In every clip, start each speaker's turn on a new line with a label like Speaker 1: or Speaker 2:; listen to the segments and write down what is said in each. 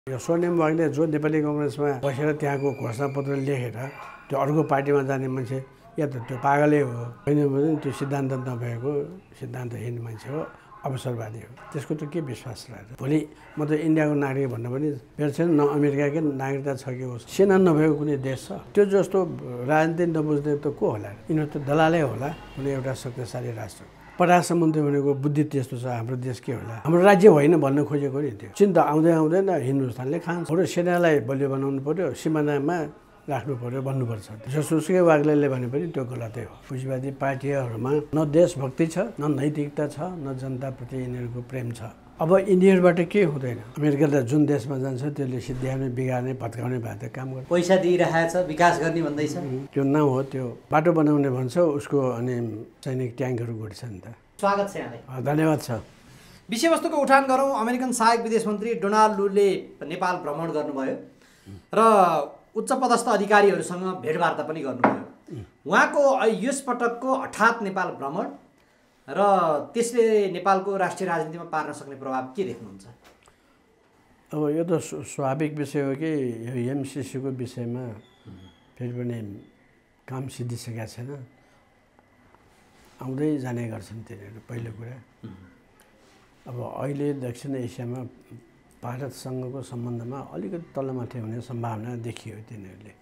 Speaker 1: यो स्वर्णिम वाग्ले जो नेपाली कांग्रेसमा बसेर त्यहाँको घोषणापत्र लेखेर त्यो अर्को पार्टीमा जाने मान्छे या त त्यो पागलै हो हैन भने त्यो सिद्धान्त नभएको सिद्धान्तहीन मान्छे हो अवसरवादी हो त्यसको त के विश्वास रहेछ भोलि म त इन्डियाको नागरिक भन्न पनि मेरो छैन न अमेरिकाकै नागरिकता छ कि होस् सेना नभएको कुनै देश छ त्यो जस्तो राजनीति नबुझ्ने त को होला यिनीहरू त दलालै होला कुनै एउटा शक्तिशाली राष्ट्र परराष्ट्र मन्त्री भनेको बुद्धि त्यस्तो छ हाम्रो देश के होला हाम्रो राज्य होइन भन्न खोजेको नि त्यो चिन्ता आउँदै आउँदैन हिन्दुस्तानले खान्छ र सेनालाई बलियो बनाउनु पर्यो सिमानामा राख्नु पर्यो भन्नुपर्छ जसुकै वाग्लेले भने पनि त्यो गलतै हो पुँजीवादी पार्टीहरूमा न देशभक्ति छ न नैतिकता छ न जनताप्रति यिनीहरूको प्रेम छ अब यिनीहरूबाट के हुँदैन अमेरिकाले जुन देशमा जान्छ त्यसले सिद्ध्याउने बिगार्ने भत्काउने भए काम गर्छ
Speaker 2: पैसा दिइरहेछ विकास गर्ने भन्दैछ
Speaker 1: त्यो न हो त्यो बाटो बनाउने भन्छ उसको अनि सैनिक ट्याङ्कहरू गुड्छ नि त
Speaker 2: स्वागत छ यहाँलाई
Speaker 1: धन्यवाद छ
Speaker 2: विषयवस्तुको उठान गरौँ अमेरिकन सहायक विदेश मन्त्री डोनाल्ड लूले नेपाल भ्रमण गर्नुभयो र उच्च पदस्थ अधिकारीहरूसँग भेटवार्ता पनि गर्नुभयो उहाँको यस पटकको हठात नेपाल भ्रमण र त्यसले नेपालको राष्ट्रिय राजनीतिमा पार्न सक्ने प्रभाव के देख्नुहुन्छ
Speaker 1: अब यो त स्वाभाविक विषय हो कि यो एमसिसीको विषयमा फेरि पनि काम सिद्धिसकेका छैन आउँदै जाने गर्छन् तिनीहरू पहिलो कुरा अब अहिले दक्षिण एसियामा भारतसँगको सम्बन्धमा अलिकति तलमाथि हुने सम्भावना देखियो तिनीहरूले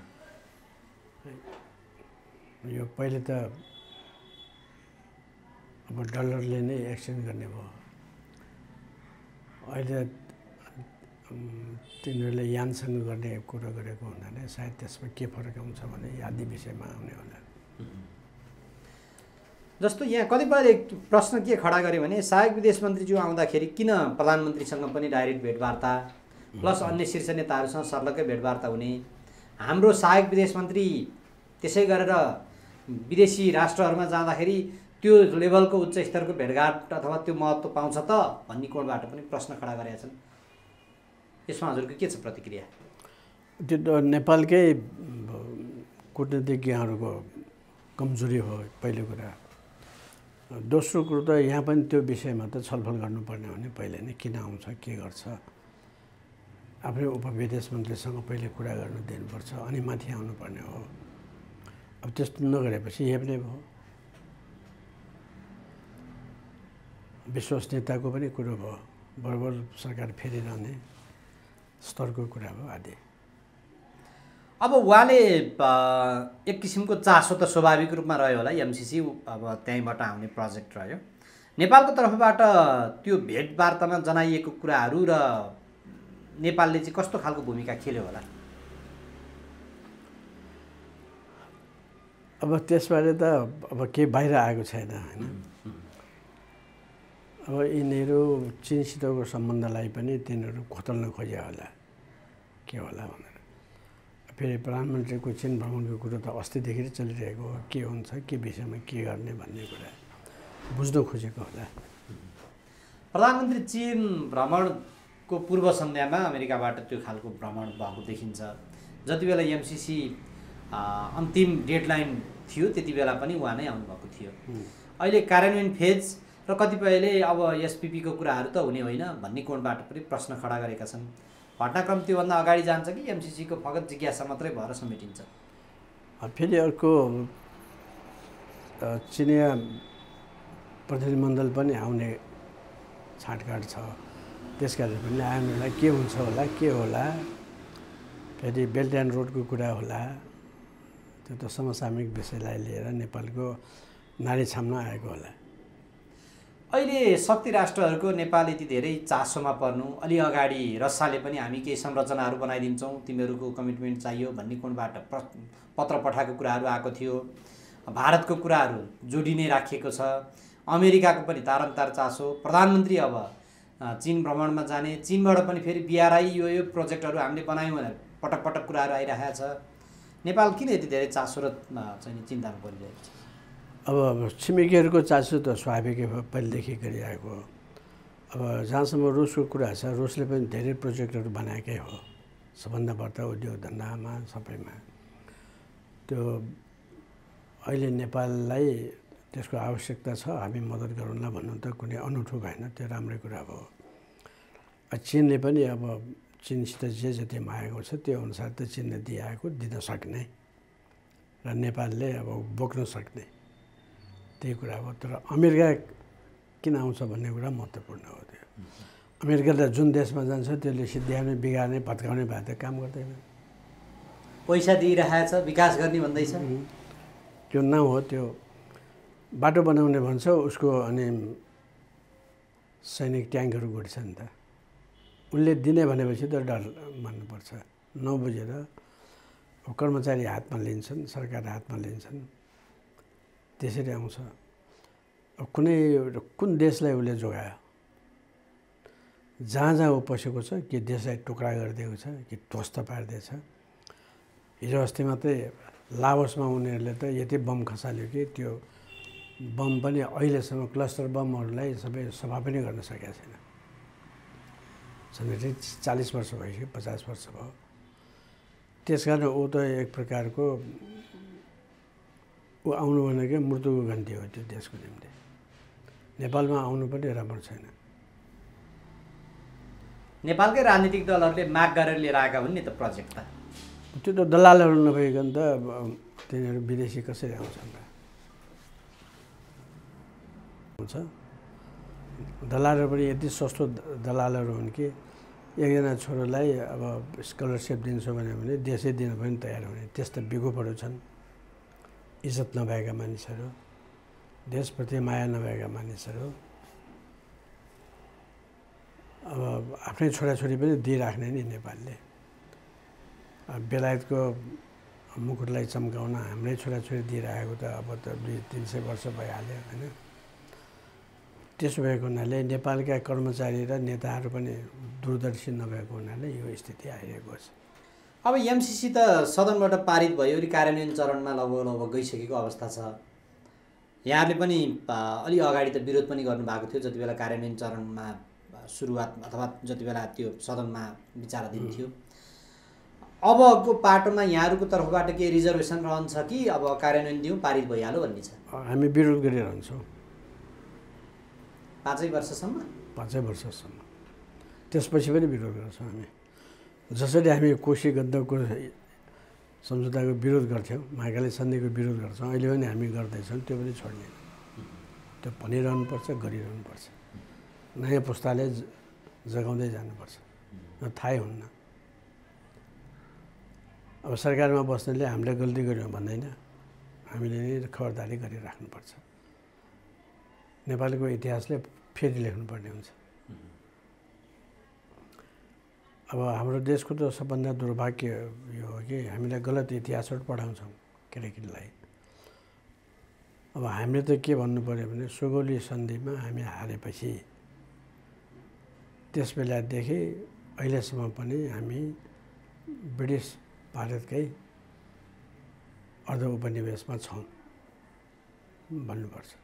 Speaker 1: यो पहिले त अब डलरले नै एक्सचेन्ज गर्ने भयो अहिले तिनीहरूले यानसँग गर्ने कुरो गरेको हुनाले सायद त्यसमा के फरक आउँछ भने आदि विषयमा आउने होला
Speaker 2: जस्तो यहाँ कतिपय प्रश्न के खडा गरे भने सहायक विदेश मन्त्रीज्यू आउँदाखेरि किन प्रधानमन्त्रीसँग पनि डाइरेक्ट भेटवार्ता प्लस अन्य शीर्ष नेताहरूसँग सर्लक्कै भेटवार्ता हुने हाम्रो सहायक विदेश मन्त्री त्यसै गरेर विदेशी राष्ट्रहरूमा जाँदाखेरि त्यो लेभलको उच्च स्तरको भेटघाट अथवा त्यो महत्त्व पाउँछ त भन्ने कोणबाट पनि प्रश्न खडा गरेका छन् यसमा हजुरको के छ प्रतिक्रिया
Speaker 1: त्यो त नेपालकै कूटनीतिज्ञहरूको कमजोरी हो पहिलो कुरा दोस्रो कुरो त यहाँ पनि त्यो विषयमा त छलफल गर्नुपर्ने हो नि पहिले नै किन आउँछ के गर्छ आफ्नै उपविदेश मन्त्रीसँग पहिले कुरा गर्नु दिनुपर्छ अनि माथि आउनुपर्ने हो अब त्यस्तो नगरेपछि हेप्ने भयो विश्वसनीयताको पनि कुरो भयो बराबर सरकार फेरिरहने स्तरको कुरा हो आदि
Speaker 2: अब उहाँले एक किसिमको चासो त स्वाभाविक रूपमा रह्यो होला एमसिसी अब त्यहीँबाट आउने प्रोजेक्ट रह्यो नेपालको तर्फबाट त्यो भेटवार्तामा जनाइएको कुराहरू र नेपालले चाहिँ कस्तो खालको भूमिका खेल्यो होला
Speaker 1: अब त्यसबारे त अब केही बाहिर आएको छैन होइन अब यिनीहरू चीनसितको सम्बन्धलाई पनि तिनीहरू खोतल्न खोजे होला के होला भनेर फेरि प्रधानमन्त्रीको चीन भ्रमणको कुरो त अस्तिदेखि चलिरहेको हो के हुन्छ के विषयमा के गर्ने भन्ने कुरा बुझ्न खोजेको होला
Speaker 2: प्रधानमन्त्री चीन भ्रमणको पूर्व सन्ध्यामा अमेरिकाबाट त्यो खालको भ्रमण भएको देखिन्छ जति बेला एमसिसी अन्तिम डेडलाइन थियो त्यति बेला पनि उहाँ नै आउनुभएको थियो अहिले कार्यान्वयन फेज र कतिपयले अब एसपिपीको कुराहरू त हुने होइन भन्ने कोणबाट पनि प्रश्न खडा गरेका छन् घटनाक्रम त्योभन्दा अगाडि जान्छ कि एमसिसीको फगत जिज्ञासा मात्रै भएर समेटिन्छ
Speaker 1: फेरि अर्को चिनिया प्रतिनिधिमण्डल पनि आउने छाँटकाट छ त्यसकारण पनि आउनेलाई के हुन्छ होला के होला फेरि बेल्ट एन्ड रोडको कुरा होला त्यो त समसामयिक विषयलाई लिएर नेपालको नारी छाम्न आएको होला
Speaker 2: अहिले शक्ति राष्ट्रहरूको नेपाल यति धेरै चासोमा पर्नु अलि अगाडि रसियाले पनि हामी केही संरचनाहरू बनाइदिन्छौँ तिमीहरूको कमिटमेन्ट चाहियो भन्ने कोणबाट पत्र पठाएको कुराहरू आएको थियो भारतको कुराहरू जोडिने राखिएको छ अमेरिकाको पनि तारन्तार चासो प्रधानमन्त्री अब चीन भ्रमणमा जाने चीनबाट पनि फेरि बिआरआई यो प्रोजेक्टहरू हामीले बनायौँ भनेर पटक पटक कुराहरू आइरहेको छ नेपाल किन यति धेरै चासो र चाहिँ चिन्तामा परिरहेको छ
Speaker 1: अब छिमेकीहरूको चासो त स्वाभाविकै भयो पहिलेदेखि गरिआएको हो अब जहाँसम्म रुसको कुरा छ रुसले पनि धेरै प्रोजेक्टहरू बनाएकै हो सबभन्दा बढ्ता उद्योग धन्दामा सबैमा त्यो अहिले नेपाललाई त्यसको आवश्यकता छ हामी मद्दत गरौँला भन्नु त कुनै अनौठो भएन त्यो राम्रै कुरा हो चीनले पनि अब चिनसित जे जति मागेको छ त्यो अनुसार त चिनले दिआएको दिन सक्ने र नेपालले अब बोक्न सक्ने त्यही कुरा हो। तर अमेरिका किन आउँछ भन्ने कुरा महत्त्वपूर्ण हो। त्यो अमेरिकाले जुन देशमा जान्छ त्यसले सिद्ध्याउने बिगार्ने भत्काउने भए त काम गर्दैन।
Speaker 2: पैसा दिइरहेछ विकास गर्ने भन्दैछ।
Speaker 1: त्यो नाउँ हो। त्यो बाटो बनाउने भन्छ उसको अनि सैनिक ट्याङ्कहरू गुड्छ नि त। उनले दिने भनेपछि त डर मान्नुपर्छ। नबुझेर कर्मचारी हातमा लिन्छन्, सरकार हातमा लिन्छन्, त्यसरी आउँछ। कुन देशलाई उसले जोगायो, जहाँ जहाँ ऊ पसेको छ कि देशलाई टुक्रा गरिदिएको छ कि ध्वस्त पारिदिएछ। हिजो अस्ति मात्रै लाओसमा उनीहरूले त यति बम खसाल्यो कि त्यो बम पनि अहिलेसम्म क्लस्टर बमहरूलाई सबै सफा पनि गर्न सकेको छैन। झन्डै 40 वर्ष भइसक्यो, 50 वर्ष भयो। त्यस कारण ऊ त एक प्रकारको ऊ आउनु भनेको मृत्युको घन्टी हो त्यो देशको निम्ति। नेपालमा आउनु पनि राम्रो छैन।
Speaker 2: नेपालकै राजनीतिक दलहरूले माग गरेर लिएर आएका हुन् नि त प्रोजेक्ट त।
Speaker 1: त्यो त दलालहरू नभइकन त तिनीहरू विदेशी कसरी आउँछन् त हुन्छ। दलालहरू पनि यति सस्तो दलालहरू हुन् कि एकजना छोरोलाई अब स्कलरसिप दिन्छु भने देशै दिनु पनि तयार हुने त्यस्ता बेकुफहरू छन्। इज्जत नभएका मानिसहरू, देशप्रति माया नभएका मानिसहरू अब आफ्नै छोराछोरी पनि दिइराख्ने नि नेपालले। बेलायतको मुकुटलाई चम्काउन हाम्रै छोराछोरी दिइरहेको त अब त 200-300 वर्ष भइहाल्यो होइन। त्यसो भएको हुनाले नेपालका कर्मचारी र नेताहरू पनि दूरदर्शी नभएको हुनाले यो स्थिति आइरहेको छ।
Speaker 2: अब एमसीसी त सदनबाट पारित भयो, कार्यान्वयन चरणमा लगभग गइसकेको अवस्था छ। यहाँले पनि अलि अगाडि त विरोध पनि गर्नुभएको थियो जति बेला कार्यान्वयन चरणमा सुरुवात अथवा जति बेला त्यो सदनमा विचाराधीन थियो। अबको पाटोमा यहाँहरूको तर्फबाट के रिजर्भेसन रहन्छ कि अब कार्यान्वयन दिउँ पारित भइहाल्यो भन्ने छ?
Speaker 1: हामी विरोध गरिरहन्छौँ
Speaker 2: 5 वर्षसम्म।
Speaker 1: 5 वर्षसम्म। त्यसपछि पनि विरोध गर्छौँ हामी। जसरी हामी कोशी गण्डकको सम्झौताको विरोध गर्थ्यौँ, महाकाली सन्धिको विरोध गर्छौँ, अहिले पनि हामी गर्दैछौँ। त्यो पनि छोड्दैन। त्यो भनिरहनुपर्छ, गरिरहनुपर्छ। नयाँ पुस्ताले जगाउँदै जानुपर्छ। थाहै हुन्न। अब सरकारमा बस्नेले हामीले गल्ती गऱ्यौँ भन्दैन, हामीले नै खबरदारी गरिराख्नुपर्छ। नेपालको इतिहासले फेरि लेख्नुपर्ने हुन्छ। अब हाम्रो देशको त सबभन्दा दुर्भाग्य यो हो कि हामीलाई गलत इतिहासहरू पढाउँछौँ केटाकेटीलाई। अब हामीले त के भन्नु पऱ्यो भने सुगौली सन्धिमा हामी हारेपछि त्यस बेलादेखि अहिलेसम्म पनि हामी ब्रिटिस भारतकै अर्ध उपनिवेशमा छौँ भन्नुपर्छ।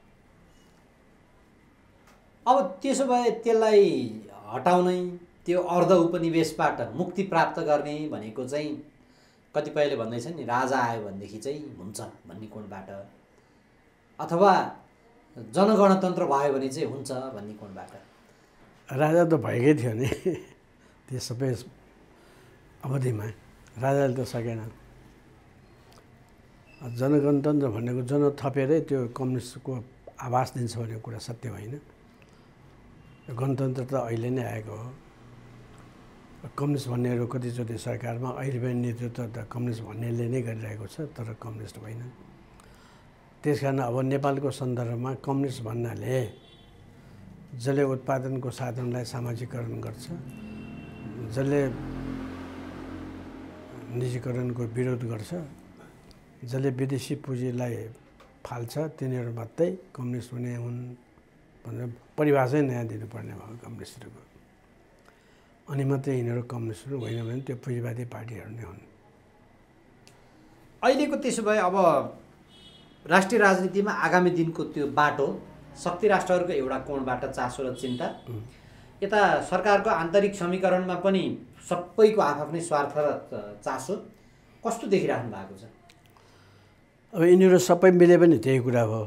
Speaker 2: अब त्यसो भए त्यसलाई हटाउनै, त्यो अर्ध उपनिवेशबाट मुक्ति प्राप्त गर्ने भनेको चाहिँ कतिपयले भन्दैछन् नि राजा आयो भनेदेखि चाहिँ हुन्छ भन्ने कोणबाट, अथवा जनगणतन्त्र भयो भने चाहिँ हुन्छ भन्ने कोणबाट।
Speaker 1: राजा त भएकै थियो नि त्यो सबै अवधिमा। राजाले त सकेन। जनगणतन्त्र भनेको जन थपेरै त्यो कम्युनिस्टको आभास दिन्छ भन्ने कुरा सत्य होइन। गणतन्त्र त अहिले नै आएको हो। कम्युनिस्ट भन्नेहरू कतिचोटि सरकारमा अहिले पनि नेतृत्व त कम्युनिस्ट भन्नेले नै गरिरहेको छ, तर कम्युनिस्ट होइन। त्यस कारण अब नेपालको सन्दर्भमा कम्युनिस्ट भन्नाले जसले उत्पादनको साधनलाई सामाजिकरण गर्छ, जसले निजीकरणको विरोध गर्छ, जसले विदेशी पुँजीलाई फाल्छ, तिनीहरू मात्रै कम्युनिस्ट हुने हुन् भनेर परिभाषै नयाँ दिनुपर्ने भयो कम्युनिस्टहरूको। अनि मात्रै यिनीहरू कम्युनिस्टहरू होइन भने त्यो पुँजीवादी पार्टीहरू नै हुन्।
Speaker 2: अहिलेको त्यसो भए अब राष्ट्रिय राजनीतिमा आगामी दिनको त्यो बाटो शक्ति राष्ट्रहरूको एउटा कोणबाट चासो र चिन्ता, यता सरकारको आन्तरिक समीकरणमा पनि सबैको आफ्नै स्वार्थ र चासो कस्तो देखिराख्नु भएको छ?
Speaker 1: अब यिनीहरू सबै मिले पनि त्यही कुरा हो।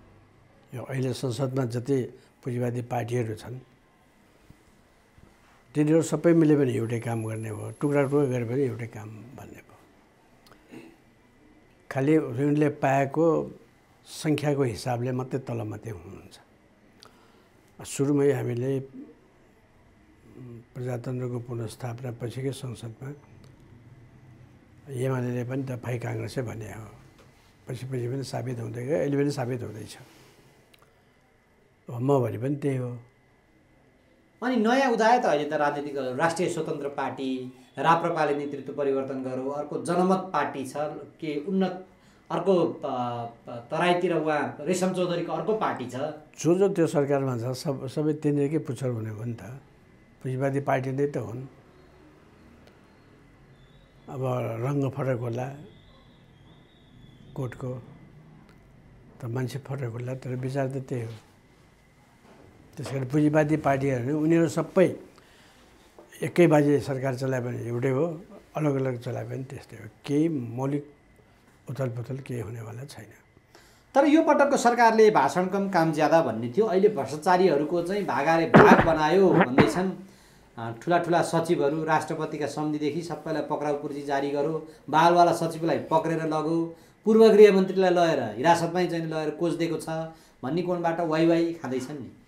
Speaker 1: यो अहिले संसदमा जति पुँजीवादी पार्टीहरू छन् तिनीहरू सबै मिले पनि एउटै काम गर्ने भयो, टुक्रा टुक्रा गरे पनि एउटै काम भन्ने भयो। खालि उनीहरूले पाएको सङ्ख्याको हिसाबले मात्रै तलमाथि हुनुहुन्छ। सुरुमै हामीले प्रजातन्त्रको पुनर्स्थापना पछिकै संसदमा एमाले पनि त भाइ काङ्ग्रेसै भने हो, पछि पनि साबित हुँदै गयो, अहिले पनि साबित हुँदैछ। म भने पनि त्यही हो।
Speaker 2: अनि नयाँ उदाय त अहिले त राजनीतिक राष्ट्रिय स्वतन्त्र पार्टी, राप्रपाले नेतृत्व परिवर्तन गर्यो, अर्को जनमत पार्टी छ, के उन्नत अर्को तराईतिर उहाँ रेशम चौधरीको अर्को पार्टी छ।
Speaker 1: जो त्यो सरकारमा छ सबै तिनीहरूकै पुच्छर हुने हो नि त, पुँजीवादी पार्टी नै त हुन्। अब रङ्ग फरक होला कोटको त, मान्छे फरक होला, तर विचार त त्यही हो। त्यस कारण पुँजीवादी पार्टीहरू उनीहरू सबै एकै बाजी सरकार चलाए पनि एउटै हो, अलग अलग चलाए पनि त्यस्तै हो। केही मौलिक उथलपुथल केही हुनेवाला छैन।
Speaker 2: तर यो पटकको सरकारले भाषण कम काम ज्यादा भन्ने थियो, अहिले भ्रष्टाचारीहरूको चाहिँ भागारे भाग बनायो भन्दैछन्। ठुला ठुला सचिवहरू राष्ट्रपतिका सम्धिदेखि सबैलाई पक्राउ पूर्जी जारी गर्यो, बालवाला सचिवलाई पक्रेर लग्यो, पूर्व गृहमन्त्रीलाई लगेर हिरासतमै चाहिँ लगेर कोच्दिएको छ भन्ने कोणबाट वाइ खाँदैछन् नि।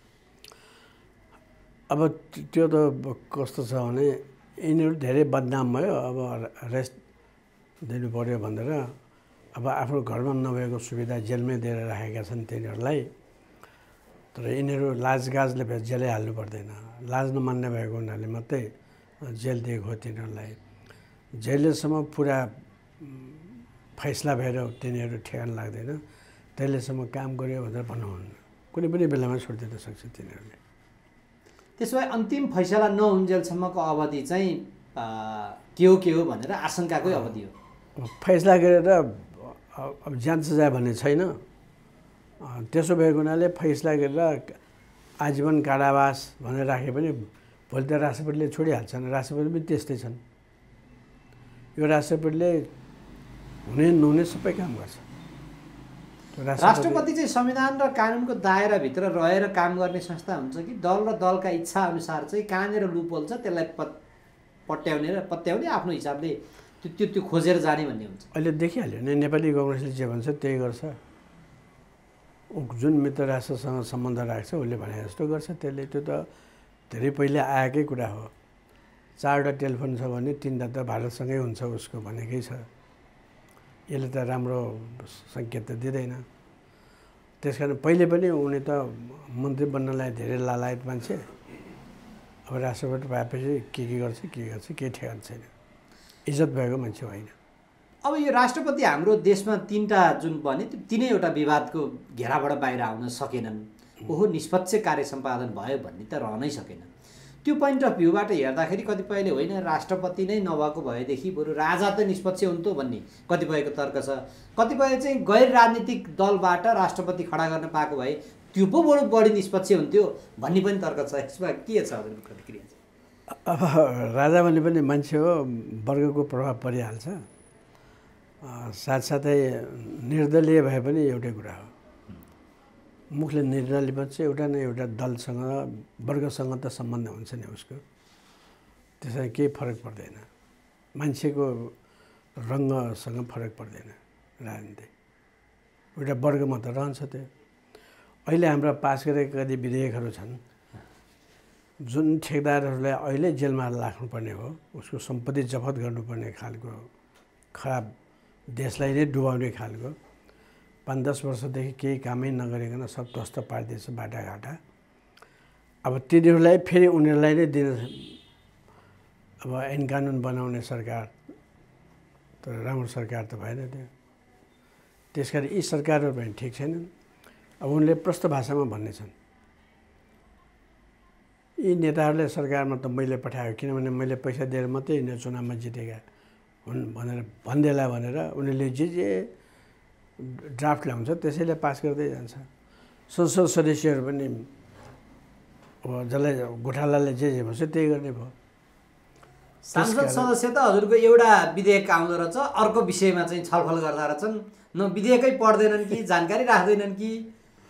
Speaker 1: अब त्यो त कस्तो छ भने यिनीहरू धेरै बदनाम भयो, अब रेस्ट दिनु पऱ्यो भनेर अब आफ्नो घरमा नभएको सुविधा जेलमै दिएर राखेका छन् तिनीहरूलाई। तर यिनीहरू लाजगाजले जेलै हाल्नु पर्दैन, लाज नमान्ने भएको हुनाले मात्रै जेल दिएको हो तिनीहरूलाई। जेलसम्म पुरा फैसला भएर तिनीहरू ठेगान लाग्दैन, त्यसलेसम्म काम गर्यो भनेर भन्नुहुन्न, कुनै पनि बेलामा छोडिदिन सक्छ तिनीहरूले।
Speaker 2: त्यसो भए अन्तिम फैसला नहुन्जेलसम्मको अवधि चाहिँ के हो भनेर आशंकाकै अवधि हो।
Speaker 1: फैसला गरेर अब जान सजाय भन्ने छैन। त्यसो भएको हुनाले फैसला गरेर आजीवन कारावास भनेर राखे पनि भोलि त राष्ट्रपतिले छोडिहाल्छन्। राष्ट्रपति पनि त्यस्तै छन्। यो राष्ट्रपतिले हुने नहुने सबै काम गर्छ।
Speaker 2: राष्ट्रपति चाहिँ संविधान र कानुनको दायराभित्र रहेर काम गर्ने संस्था हुन्छ कि दल र दलका इच्छा अनुसार चाहिँ कहाँनिर लुपहोल छ त्यसलाई पत्याउने आफ्नो हिसाबले त्यो खोजेर जाने भन्ने हुन्छ।
Speaker 1: अहिले देखिहाल्यो नि, नेपाली काङ्ग्रेसले जे भन्छ त्यही गर्छ। जुन मित्र राष्ट्रसँग सम्बन्ध राख्छ उसले भने जस्तो गर्छ त्यसले। त्यो त धेरै पहिला आएकै कुरा हो। 4वटा टेलिफोन छ भने 3वटा त भारतसँगै हुन्छ उसको भनेकै छ। यसले त राम्रो सङ्केत त दिँदैन। त्यस कारण पहिले पनि उनी त मन्त्री बन्नलाई धेरै लालायत मान्छे, अब राष्ट्रपति पाएपछि के गर्छ केही ठेगान छैन। इज्जत भएको मान्छे होइन।
Speaker 2: अब यो राष्ट्रपति हाम्रो देशमा 3टा जुन भने त्यो 3वटा विवादको घेराबाट बाहिर आउन सकेनन्। ओहो निष्पक्ष कार्य सम्पादन भयो भन्ने त रहनै सकेन। त्यो पोइन्ट अफ भ्यूबाट हेर्दाखेरि कतिपयले होइन राष्ट्रपति नै नभएको भएदेखि बरु राजा त निष्पक्ष हुन्थ्यो भन्ने कतिपयको तर्क छ। कतिपय चाहिँ गैर राजनीतिक दलबाट राष्ट्रपति खडा गर्न पाएको भए त्यो पो बढी निष्पक्ष हुन्थ्यो भन्ने पनि तर्क छ। यसमा के छ हजुरको प्रतिक्रिया?
Speaker 1: अब राजा भने पनि मान्छे हो, वर्गको प्रभाव परिहाल्छ। साथसाथै निर्दलीय भए पनि एउटै कुरा हो। मुखले निर्णय लिएपछि एउटा न एउटा दलसँग वर्गसँग त सम्बन्ध हुन्छ नि उसको। त्यसमा केही फरक पर्दैन। मान्छेको रङ्गसँग फरक पर्दैन। राजनीति एउटा वर्गमा त रहन्छ त्यो। अहिले हाम्रा पास गरेका कति विधेयकहरू छन् जुन ठेकदारहरूलाई अहिले जेलमा राख्नुपर्ने हो, उसको सम्पत्ति जफत गर्नुपर्ने खालको खराब, देशलाई नै डुबाउने खालको 5-10 वर्षदेखि केही कामै नगरिकन सब ध्वस्त पारिदिएछ बाटाघाटा। अब तिनीहरूलाई फेरि उनीहरूलाई नै दिन, अब ऐन कानुन बनाउने सरकार तर राम्रो सरकार त भएन त्यो। त्यसकारण यी सरकारहरू पनि ठिक छैनन्। अब उनले प्रष्ट भाषामा भन्ने छन्, यी नेताहरूले सरकारमा त मैले पठाएको किनभने मैले पैसा दिएर मात्रै यिनीहरू चुनावमा जितेका हुन् भनेर भन्देला भनेर उनीहरूले जे ड्राफ्ट ल्याउँछ त्यसैले पास गर्दै जान्छ। संसद सदस्यहरू पनि अब जसलाई गोठालाले जे भन्छ त्यही गर्ने भयो।
Speaker 2: सांसद सदस्य त हजुरको एउटा विधेयक आउँदो रहेछ, अर्को विषयमा चाहिँ छलफल गर्दा रहेछन्। न विधेयकै पढ्दैनन् कि जानकारी राख्दैनन् कि?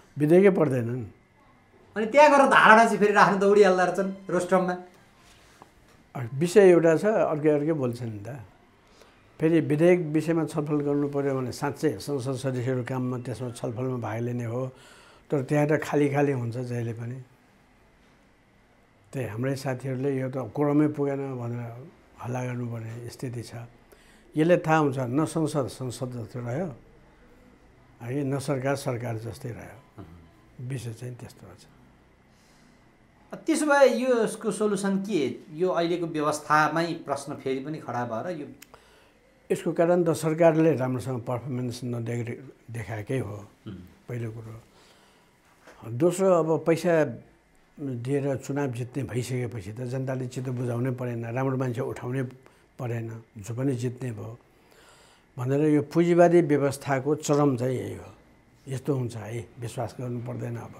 Speaker 1: विधेयकै पढ्दैनन्।
Speaker 2: अनि त्यहाँ गएर धारणा चाहिँ फेरि राख्न दौडिहाल्दा रहेछन् रोस्ट्रममा।
Speaker 1: विषय एउटा छ, अर्कै बोल्छन् नि त। फेरि विधेयक विषयमा छलफल गर्नु पर्यो भने साँच्चै संसद सदस्यहरू काममा त्यसमा छलफलमा भाग लिने हो, तर त्यहाँ त खाली हुन्छ जहिले पनि। त्यही हाम्रै साथीहरूले यो त कोरमै पुगेन भनेर हल्ला गर्नुपर्ने स्थिति छ। यसले थाहा हुन्छ न संसद जस्तो रह्यो है, न सरकार जस्तै रह्यो। विषय चाहिँ त्यस्तो छ।
Speaker 2: त्यसो भए यसको सोलुसन के? यो अहिलेको व्यवस्थामै प्रश्न फेरि पनि खडा भएर
Speaker 1: यसको कारण त सरकारले राम्रोसँग पर्फर्मेन्स देखाएकै हो पहिलो कुरो। दोस्रो, अब पैसा दिएर चुनाव जित्ने भइसकेपछि त जनताले चित्त बुझाउनै परेन, राम्रो मान्छे उठाउनै परेन, जो पनि जित्ने भयो भनेर यो पुँजीवादी व्यवस्थाको चरम चाहिँ यही हो। यस्तो हुन्छ है, विश्वास गर्नु पर्दैन। अब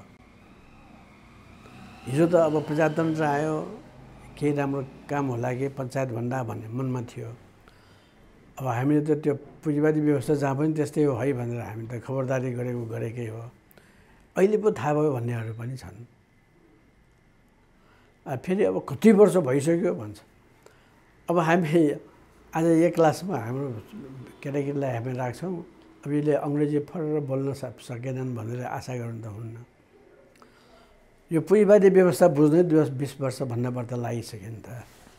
Speaker 1: हिजो त अब प्रजातन्त्र आयो, केही राम्रो काम होला कि पञ्चायत भन्दा भन्ने मनमा थियो। अब हामीले त त्यो पुँजीवादी व्यवस्था जहाँ पनि त्यस्तै हो है भनेर हामी त खबरदारी गरेकै हो। अहिले पो थाहा भयो भन्नेहरू पनि छन्। फेरि अब कति वर्ष भइसक्यो भन्छ। अब हामी आज एक क्लासमा हाम्रो केटाकेटीलाई हामी राख्छौँ, अब यसले अङ्ग्रेजी फरर बोल्न सकेनन् भनेर आशा गर्नु त हुन्न। यो पुँजीवादी व्यवस्था बुझ्नै 20 वर्ष भन्दा बढ्ता लागिसक्यो नि त।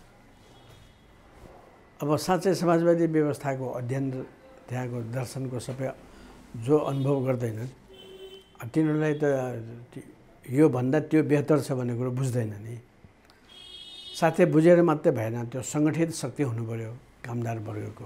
Speaker 1: अब साँच्चै समाजवादी व्यवस्थाको अध्ययन, त्यहाँको दर्शनको सबै जो अनुभव गर्दैनन् तिनीहरूलाई त यो भन्दा त्यो बेहतर छ भन्ने कुरो बुझ्दैन नि। साथै बुझेर मात्रै भएन, त्यो सङ्गठित शक्ति हुनु पऱ्यो कामदार वर्गको।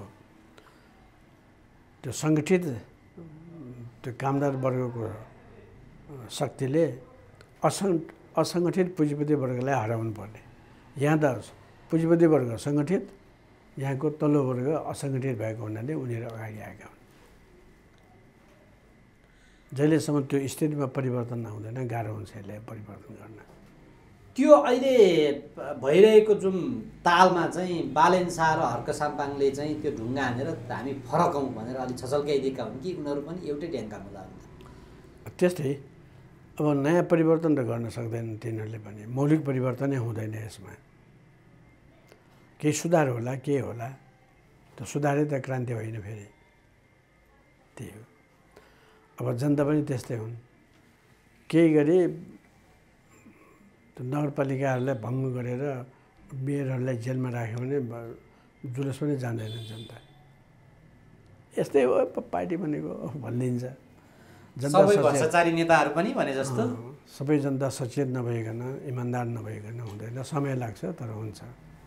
Speaker 1: त्यो सङ्गठित त्यो कामदार वर्गको शक्तिले असङ्गठित पुँजीपति वर्गलाई हराउनु पर्ने। यहाँ त पुँजीपति वर्ग सङ्गठित, यहाँको तल्लो वर्ग असङ्गठित भएको हुनाले उनीहरू अगाडि आएका हुन्। जहिलेसम्म त्यो स्थितिमा परिवर्तन आउँदैन गाह्रो हुन्छ यसलाई परिवर्तन गर्न।
Speaker 2: त्यो अहिले भइरहेको जुन तालमा चाहिँ बालेन शाह र हर्क साम्पाङले चाहिँ त्यो ढुङ्गा हानेर हामी फरकौँ भनेर अलिक छचल्काइदिएका हुन् कि उनीहरू पनि एउटै ढ्याङ्कामा लाग्नु?
Speaker 1: त्यस्तै। अब नयाँ परिवर्तन त गर्न सक्दैनन् तिनीहरूले पनि, मौलिक परिवर्तनै हुँदैन यसमा। केही सुधार होला, के होला, त सुधारै त क्रान्ति होइन फेरि। त्यही हो। अब जनता पनि त्यस्तै हुन्। केही गरी नगरपालिकाहरूलाई भङ्ग गरेर मेयरहरूलाई जेलमा राख्यो भने जुलुस पनि जान्दैन जनता। यस्तै हो पार्टी भनेको भनिदिन्छ।
Speaker 2: सबै भ्रष्टाचारी नेताहरू पनि भने जस्तो
Speaker 1: सबै जनता सचेत नभइकन, इमान्दार नभइकन हुँदैन। समय लाग्छ तर हुन्छ।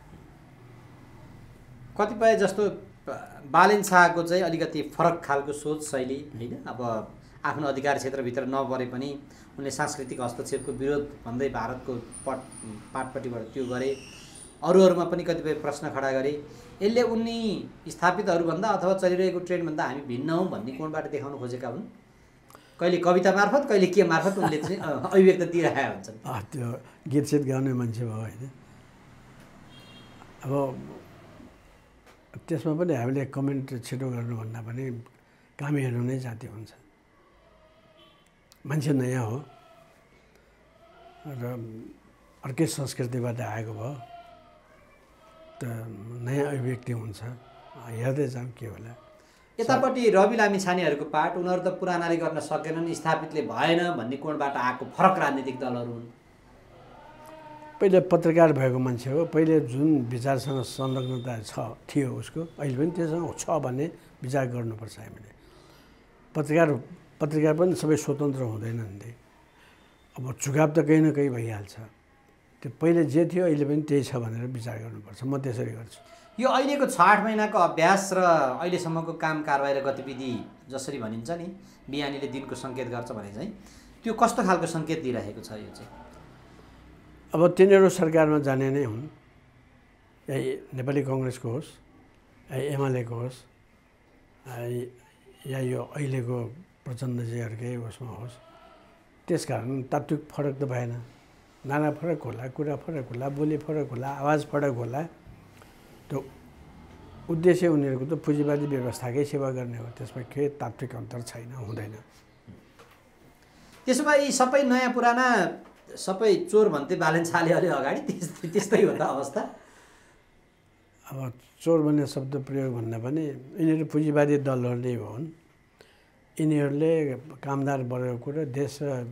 Speaker 2: कतिपय जस्तो बालेन शाहको चाहिँ अलिकति फरक खालको सोच शैली होइन। अब आफ्नो अधिकार क्षेत्रभित्र नपरे पनि उनले सांस्कृतिक हस्तक्षेपको विरोध भन्दै भारतको पाटपट्टिबाट त्यो गरे। अरूहरूमा पनि कतिपय प्रश्न खडा गरे। यसले उनी स्थापितहरूभन्दा अथवा चलिरहेको ट्रेन्डभन्दा हामी भिन्न हौँ भन्ने कोणबाट देखाउन खोजेका हुन्। कहिले कविता मार्फत, कहिले के मार्फत उनले चाहिँ अभिव्यक्त दिइरहेका हुन्छन्।
Speaker 1: त्यो गीतसित गाउने मान्छे भयो होइन। अब त्यसमा पनि हामीले कमेन्ट छिटो गर्नुभन्दा पनि कामी हेर्नु नै जाति हुन्छ। मान्छे नयाँ हो र अर्कै संस्कृतिबाट आएको भयो त नयाँ अभिव्यक्ति हुन्छ। हेर्दै जाउँ के होला।
Speaker 2: यतापट्टि रवि लामिछानेहरूको पार्ट, उनीहरू त पुरानाले गर्न सकेनन्, स्थापितले भएन भन्ने कोणबाट आएको फरक राजनीतिक दलहरू हुन्।
Speaker 1: पहिले पत्रकार भएको मान्छे हो, पहिले जुन विचारसँग संलग्नता थियो उसको, अहिले पनि त्योसँग छ भन्ने विचार गर्नुपर्छ हामीले। पत्रकार पनि सबै स्वतन्त्र हुँदैनन् नि। अब झुकाव त केही न केही भइहाल्छ। त्यो पहिले जे थियो अहिले पनि त्यही छ भनेर विचार गर्नुपर्छ। म त्यसरी गर्छु।
Speaker 2: यो अहिलेको 6-8 महिनाको अभ्यास र अहिलेसम्मको काम कारबाही र गतिविधि जसरी भनिन्छ नि, बिहानीले दिनको सङ्केत गर्छ भने चाहिँ त्यो कस्तो खालको सङ्केत दिइरहेको छ यो चाहिँ?
Speaker 1: अब तिनीहरू सरकारमा जाने नै हुन्, नेपाली कङ्ग्रेसको होस्, एमालेको होस्, या यो अहिलेको प्रचण्डजीहरूकै उसमा होस्। त्यसकारण तात्विक फरक त भएन। नारा फरक होला, कुरा फरक होला, बोली फरक होला, आवाज फरक होला। त्यो उद्देश्य उनीहरूको त पुँजीवादी व्यवस्थाकै सेवा गर्ने हो। त्यसमा केही तात्विक अन्तर छैन, हुँदैन।
Speaker 2: त्यसो भए यी सबै नयाँ पुराना सबै चोर भन्थे बालेन शाहले अलि अगाडि, त्यस्तै हो त अवस्था?
Speaker 1: अब चोर भन्ने शब्द प्रयोग भन्दा पनि यिनीहरू पुँजीवादी दलहरू नै हुन्। यिनीहरूले कामदार वर्गको र देश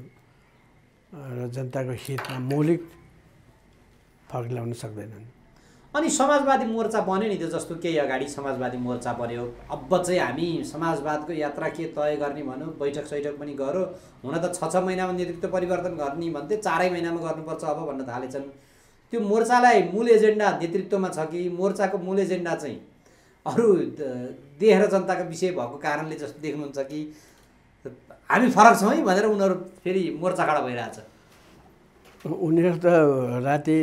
Speaker 1: र जनताको हितमा मौलिक फरक ल्याउन सक्दैनन्।
Speaker 2: अनि समाजवादी मोर्चा बन्यो नि, त्यो जस्तो केही अगाडि समाजवादी मोर्चा बन्यो। अब चाहिँ हामी समाजवादको यात्रा के तय गर्ने भनौँ, बैठक सैठक पनि गऱ्यो। हुन त 6 महिनामा नेतृत्व परिवर्तन गर्ने भन्थे, 4 महिनामा गर्नुपर्छ अब भन्न थालेछन्। त्यो मोर्चालाई मूल एजेन्डा नेतृत्वमा छ कि मोर्चाको मूल एजेन्डा चाहिँ अरू देश र जनताको विषय भएको कारणले जस्तो देख्नुहुन्छ कि हामी फरक छौँ है भनेर उनीहरू फेरि मोर्चा खडा भइरहेछ?
Speaker 1: उनीहरू त राति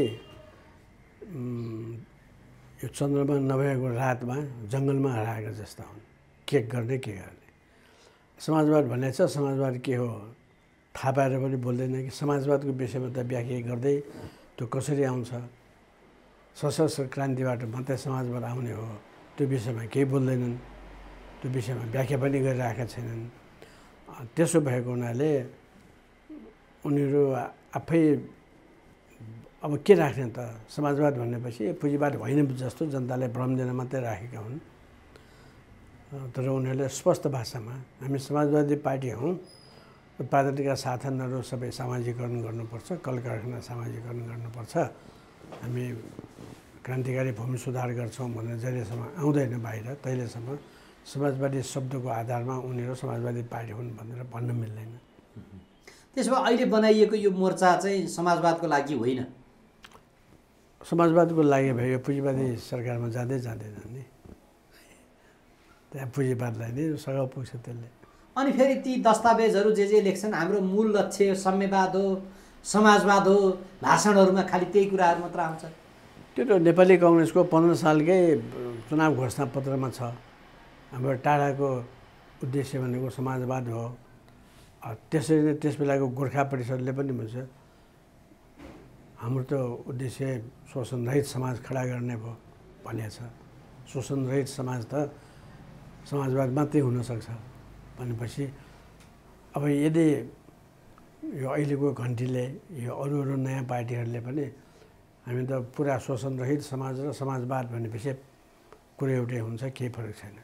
Speaker 1: यो चन्द्रमा नभएको रातमा जङ्गलमा हराएका जस्ता हुन्। के गर्ने समाजवाद भन्ने छ, समाजवाद के हो थाहा पाएर पनि बोल्दैन कि समाजवादको विषयमा त व्याख्या गर्दै त्यो कसरी आउँछ, सशस्त्र क्रान्तिबाट मात्रै समाजवाद आउने हो, त्यो विषयमा केही बोल्दैनन्, त्यो विषयमा व्याख्या पनि गरिरहेका छैनन्। त्यसो भएको हुनाले उनीहरू आफै अब के राख्ने त, समाजवाद भनेपछि पुँजीवाद होइन जस्तो जनतालाई भ्रम दिन मात्रै राखेका हुन्। तर उनीहरूले स्पष्ट भाषामा हामी समाजवादी पार्टी हौँ, उत्पादनका साधनहरू सबै सामाजिकरण गर्नुपर्छ, कल कारखाना सामाजिकरण गर्नुपर्छ, हामी क्रान्तिकारी भूमि सुधार गर्छौँ भनेर जहिलेसम्म आउँदैन बाहिर तहिलेसम्म समाजवादी शब्दको आधारमा उनीहरू समाजवादी पार्टी हुन् भनेर भन्न मिल्दैन।
Speaker 2: त्यसो भए अहिले बनाइएको यो मोर्चा चाहिँ समाजवादको लागि होइन?
Speaker 1: समाजवादको लागि भए यो पुँजीवादी सरकारमा जाँदैन नि, त्यहाँ पुँजीवादलाई नै सघाउ पुग्छ त्यसले।
Speaker 2: अनि फेरि ती दस्तावेजहरू जे लेख्छन् हाम्रो मूल लक्ष्य साम्यवाद हो, समाजवाद हो, भाषणहरूमा खालि त्यही कुराहरू मात्र आउँछ।
Speaker 1: त्यो त नेपाली कङ्ग्रेसको 15 सालकै चुनाव घोषणा पत्रमा छ। हाम्रो टाढाको उद्देश्य भनेको समाजवाद हो। त्यसरी नै त्यस बेलाको गोर्खा परिषदले पनि भन्छ हाम्रो त उद्देश्य शोषणरहित समाज खडा गर्ने भयो भनेको छ। शोषणरहित समाज त समाजवाद मात्रै हुनसक्छ भनेपछि अब यदि यो अहिलेको घन्टीले यो अरू नयाँ पार्टीहरूले पनि हामी त पुरा शोषणरहित समाज र समाजवाद भनेपछि कुरो एउटै हुन्छ, केही फरक छैन।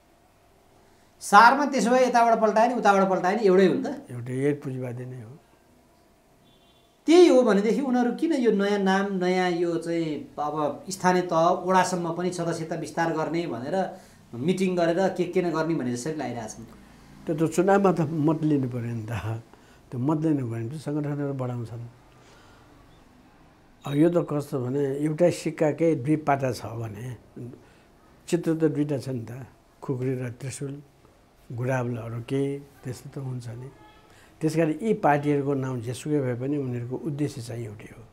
Speaker 2: सारमा त्यसो भए यताबाट पल्टायो नि उताबाट पल्टायो नि एउटै हो नि त?
Speaker 1: एउटै, यही पुँजीवादी नै हो।
Speaker 2: त्यही हो भनेदेखि उनीहरू किन यो नयाँ नाम, नयाँ यो चाहिँ अब स्थानीय तह वडासम्म पनि सदस्यता विस्तार गर्ने भनेर मिटिङ गरेर के नगर्ने भने जसरी लागिरहेछन्?
Speaker 1: त्यो त चुनावमा त मत लिनु पऱ्यो नि त। त्यो मत लिनु भने चाहिँ सङ्गठनहरू बढाउँछन्। अब यो त कस्तो भने एउटा सिक्काकै 2 पाटा छ भने चित्र त 2टा छ नि त, खुकुरी र त्रिशूल, गुराबलहरू केही त्यस्तो त हुन्छ नि। त्यस कारण यी पार्टीहरूको नाम जेसुकै भए पनि उनीहरूको उद्देश्य चाहिँ एउटै हो।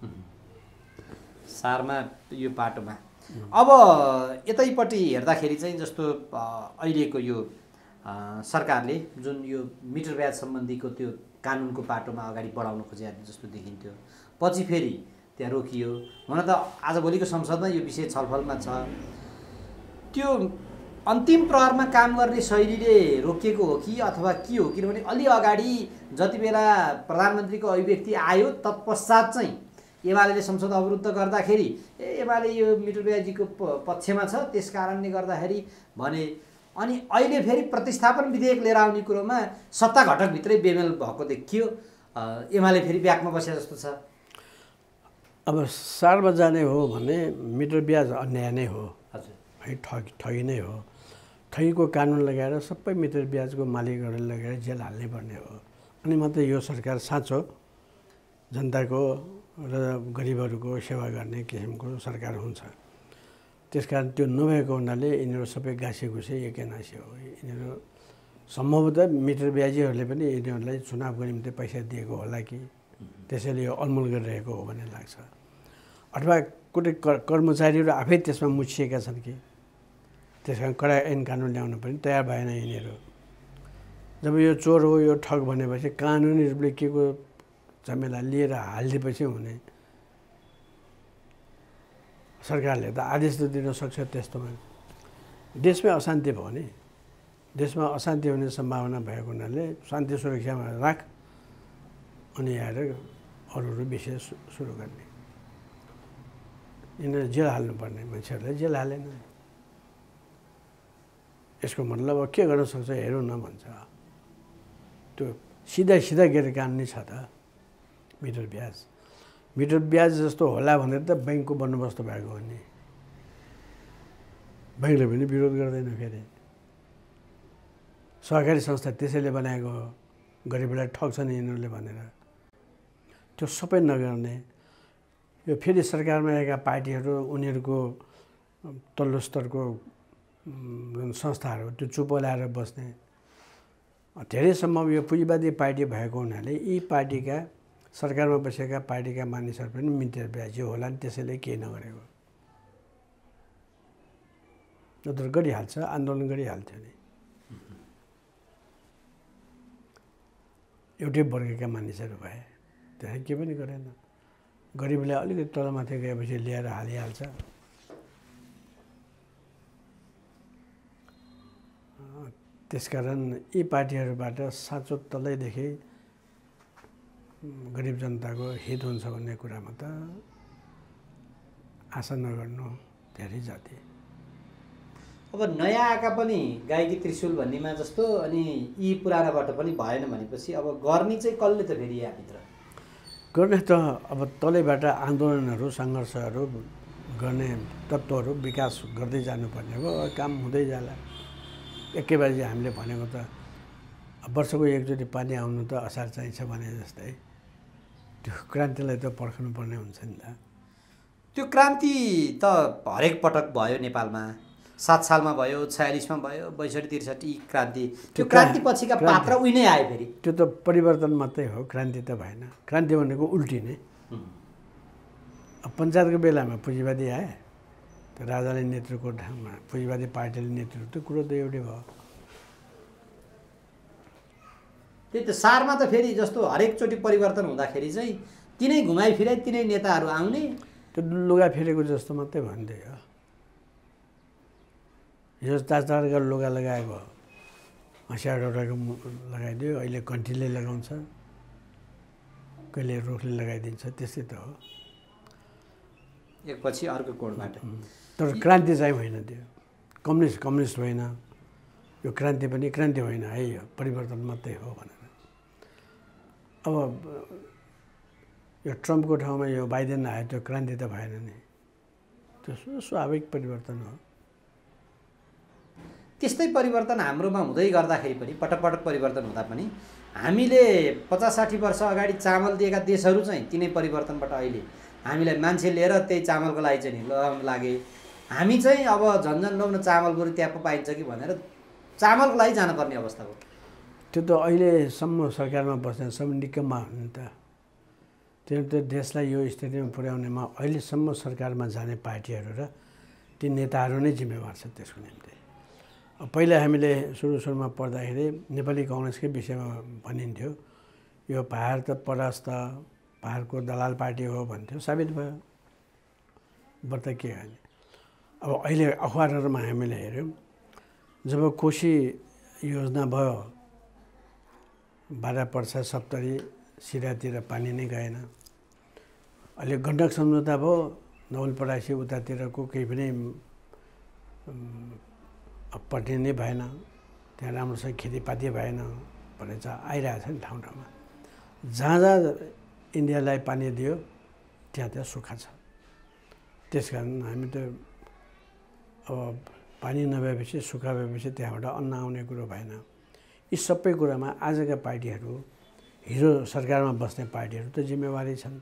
Speaker 2: सारमा यो पाटोमा अब यतैपट्टि हेर्दाखेरि चाहिँ जस्तो अहिलेको यो सरकारले जुन यो मिटर ब्याज सम्बन्धीको त्यो कानुनको पाटोमा अगाडि बढाउन खोजे जस्तो देखिन्थ्यो, पछि फेरि त्यहाँ रोकियो। हुन त आजभोलिको संसदमा यो विषय छलफलमा छ। त्यो अन्तिम प्रहरमा काम गर्ने शैलीले रोकिएको हो कि अथवा के हो? किनभने अलि अगाडि जति बेला प्रधानमन्त्रीको अभिव्यक्ति आयो तत्पश्चात चाहिँ एमाले संसद अवरुद्ध गर्दाखेरि एमाले यो मिटर ब्याजीको पक्षमा छ, त्यस कारणले गर्दाखेरि भने। अनि अहिले फेरि प्रतिस्थापन विधेयक लिएर आउने कुरोमा सत्ता घटकभित्रै बेमेल भएको देखियो। एमाले फेरि ब्याकमा बसे जस्तो छ।
Speaker 1: अब सारमा जाने हो भने मिटर ब्याज अन्याय नै हो,
Speaker 2: हजुर
Speaker 1: है, ठगी नै हो। ठगीको कानुन लगाएर सबै मिटर ब्याजको मालिकहरूलाई लगाएर जेल हाल्नै पर्ने हो। अनि मात्रै यो सरकार साँचो जनताको र गरिबहरूको सेवा गर्ने किसिमको सरकार हुन्छ। त्यसकारण त्यो नभएको हुनाले यिनीहरू सबै गाँसे एकेनासी हो। यिनीहरू सम्भवतः मिटर ब्याजीहरूले पनि यिनीहरूलाई चुनावको निम्ति पैसा दिएको होला कि त्यसैले यो अलमल गरिरहेको हो भन्ने लाग्छ। अथवा कुनै कर्मचारीहरू आफै त्यसमा मुछिएका छन् कि त्यस कारण कडा ऐन कानुन ल्याउन पनि तयार भएन यिनीहरू। जब यो चोर हो, यो ठग भनेपछि कानुनी रूपले के को झमेला लिएर हालिदिएपछि हुने। सरकारले त आदेश त दिन सक्छ त्यस्तोमा। देशमै अशान्ति भयो नि, देशमा अशान्ति हुने सम्भावना भएको हुनाले शान्ति सुरक्षामा राख, अनि आएर अरू विषय सुरु गर्ने। यिनीहरू जेल हाल्नुपर्ने मान्छेहरूलाई जेल हालेन। यसको मतलब के गर्न सक्छ हेरौँ न भन्छ। त्यो सिधा गैर कानुनी छ त। मिटर ब्याज जस्तो होला भनेर त ब्याङ्कको बन्दोबस्त भएको हो नि। ब्याङ्कले पनि विरोध गर्दैन। फेरि सहकारी संस्था त्यसैले बनाएको हो, गरिबलाई ठग्छन् यिनीहरूले भनेर। त्यो सबै नगर्ने, यो फेरि सरकारमा आएका पार्टीहरू उनीहरूको तल्लो स्तरको संस्थाहरू त्यो चुप लाएर बस्ने। धेरैसम्म यो पुँजीवादी पार्टी भएको हुनाले यी पार्टीका सरकारमा बसेका पार्टीका मानिसहरू पनि मिटर ब्याजी होला नि, त्यसैले केही नगरेको। नत्र गरिहाल्छ, आन्दोलन गरिहाल्थ्यो नि। एउटै वर्गका मानिसहरू भए त्यसै के पनि गरेन। गरिबलाई अलिकति तलमाथि गएपछि ल्याएर हालिहाल्छ। त्यसकारण यी पार्टीहरूबाट साँचो तलैदेखि गरिब जनताको हित हुन्छ भन्ने कुरामा त आशा नगर्नु धेरै जाति।
Speaker 2: अब नयाँ आएका पनि गायकी त्रिशूल भन्नेमा जस्तो अनि यी पुरानाबाट पनि भएन भनेपछि अब गर्ने चाहिँ कसले त फेरि यहाँभित्र
Speaker 1: गर्ने त अब तलैबाट आन्दोलनहरू सङ्घर्षहरू गर्ने तत्त्वहरू विकास गर्दै जानुपर्ने हो। काम हुँदै जाला। एकैबाजी हामीले भनेको त वर्षको एकचोटि पानी आउनु त असार चाहिन्छ भने जस्तै त्यो क्रान्तिलाई त पर्खनुपर्ने हुन्छ नि त।
Speaker 2: त्यो क्रान्ति त हरेक पटक भयो नेपालमा। 7 सालमा भयो, 46 मा भयो, 62, 63 क्रान्ति। त्यो क्रान्ति पछिका पात्र उही नै आए फेरि।
Speaker 1: त्यो त परिवर्तन मात्रै हो, क्रान्ति त भएन। क्रान्ति भनेको उल्टी नै। अब पञ्चायतको बेलामा पुँजीवादी आए, त्यो राजाले नेतृत्वको ठाउँमा पुँजीवादी पार्टीले नेतृत्व, त्यो कुरो त एउटै भयो।
Speaker 2: त्यही त सारमा त फेरि जस्तो हरेकचोटि परिवर्तन हुँदाखेरि चाहिँ तिनै घुमाइ फिराइ तिनै नेताहरू आउने।
Speaker 1: त्यो लुगा फेरेको जस्तो मात्रै भन्दै हो। यो चारका लुगा लगाएको हँसिया डोराको लगाइदियो, अहिले कन्टीले लगाउँछ, कहिले रुखले लगाइदिन्छ, त्यस्तै त हो।
Speaker 2: एकपछि अर्को कोणबाट।
Speaker 1: तर क्रान्ति चाहिँ होइन, त्यो कम्युनिस्ट होइन। यो क्रान्ति पनि क्रान्ति होइन है, यो परिवर्तन मात्रै हो भनेर। अब यो ट्रम्पको ठाउँमा यो बाइडेन आयो, त्यो क्रान्ति त भएन नि, त्यो स्वाभाविक परिवर्तन हो।
Speaker 2: त्यस्तै परिवर्तन हाम्रोमा हुँदै गर्दाखेरि पनि पटक परिवर्तन हुँदा पनि हामीले 50-60 वर्ष अगाडि चामल दिएका देशहरू चाहिँ तिनै परिवर्तनबाट अहिले हामीलाई मान्छे लिएर त्यही चामलको लागि चाहिँ लगाउन लागे। हामी चाहिँ अब झन्झन लौन चामल बरु त्यहाँ पो पाइन्छ कि भनेर चामलको लागि जानुपर्ने अवस्था हो।
Speaker 1: त्यो त अहिलेसम्म सरकारमा बस्नेसम्म निकम्मा हो नि त। त्यो त देशलाई यो स्थितिमा पुर्याउनेमा अहिलेसम्म सरकारमा जाने पार्टीहरू र ती नेताहरू नै जिम्मेवार छ त्यसको निम्ति। पहिला हामीले सुरुमा पढ्दाखेरि नेपाली कङ्ग्रेसकै विषयमा भनिन्थ्यो, यो पहाड त परास्त, पहाडको दलाल पार्टी हो भन्थ्यो। साबित भयो। व्रत के गर्ने। अब अहिले अखबारहरूमा हामीले हेऱ्यौँ, जब कोशी योजना भयो, 12 पर्सा 70 सिरातिर पानी नै गएन। अहिले गण्डक सम्झौता भयो, नवलपरासी उतातिरको केही पनि पट्ने नै भएन, त्यहाँ राम्रोसँग खेतीपाती भएन भनेर चाहिँ आइरहेछ नि ठाउँ ठाउँमा। जहाँ जहाँ इन्डियालाई पानी दियो त्यहाँ सुक्खा छ। त्यस कारण हामी त अब पानी नभएपछि, सुक्खा भएपछि त्यहाँबाट अन्न आउने कुरो भएन। यी सबै कुरामा आजका पार्टीहरू, हिजो सरकारमा बस्ने पार्टीहरू त जिम्मेवारी छन्।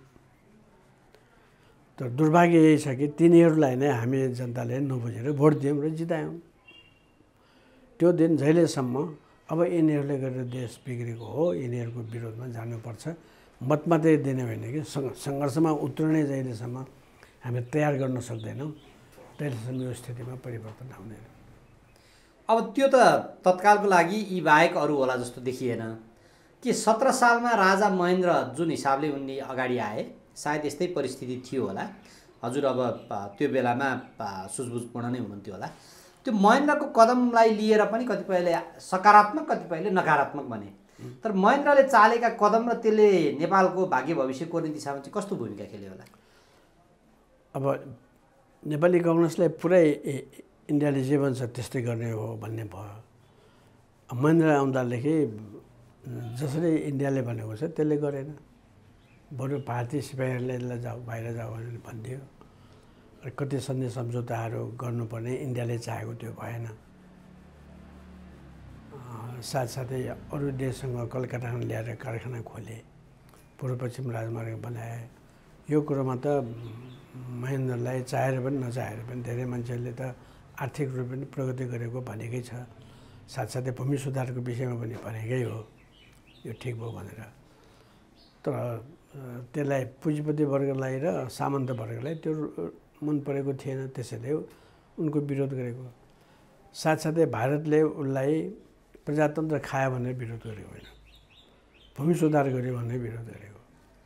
Speaker 1: तर दुर्भाग्य यही छ कि तिनीहरूलाई नै हामी जनताले नबुझेर भोट दियौँ र जितायौँ। त्यो दिन जहिलेसम्म अब यिनीहरूले गरेर देश बिग्रेको हो, यिनीहरूको विरोधमा जानुपर्छ, मत मात्रै दिने होइन कि सङ्घर्षमा उत्रने जहिलेसम्म हामी तयार गर्न सक्दैनौँ तहिलेसम्म यो स्थितिमा परिवर्तन आउँदैन।
Speaker 2: अब त्यो त तत्कालको लागि यी बाहेक अरू होला जस्तो देखिएन कि 17 सालमा राजा महेन्द्र जुन हिसाबले उनले अगाडि आए, सायद यस्तै परिस्थिति थियो होला। हजुर अब त्यो बेलामा सुझबुझपूर्ण नै हुनुहुन्थ्यो होला। त्यो महेन्द्रको कदमलाई लिएर पनि कतिपयले सकारात्मक, कतिपयले नकारात्मक भने। तर महेन्द्रले चालेका कदम र त्यसले नेपालको भाग्य भविष्य कोर्ने दिशामा चाहिँ कस्तो भूमिका खेल्यो होला?
Speaker 1: अब नेपाली कङ्ग्रेसलाई पुरै इन्डियाले जे भन्छ त्यस्तै गर्ने हो भन्ने भयो। महेन्द्र आउँदादेखि जसरी इन्डियाले भनेको छ त्यसले गरेन। बरु भारतीय सिपाहीहरूले यसलाई जाऊ बाहिर जाऊ भनेर भनिदियो। र कति सन्धि सम्झौताहरू गर्नुपर्ने इन्डियाले चाहेको त्यो भएन। साथसाथै अरू देशसँग कलकत्तामा ल्याएर कारखाना खोले, पूर्व पश्चिम राजमार्ग बनाए। यो कुरोमा त महेन्द्रलाई चाहेर पनि नचाहेर पनि धेरै मान्छेहरूले त आर्थिक रूपमा पनि प्रगति गरेको भनेकै छ। साथसाथै भूमि सुधारको विषयमा पनि भनेकै हो यो ठिक भयो भनेर। तर त्यसलाई पुँजीपति वर्गलाई र सामन्त वर्गलाई त्यो मन परेको थिएन, त्यसैले उनको विरोध गरेको। साथसाथै भारतले उसलाई प्रजातन्त्र खायो भनेर विरोध गरेको होइन, भूमि सुधार गर्यो भनेर विरोध गरेको।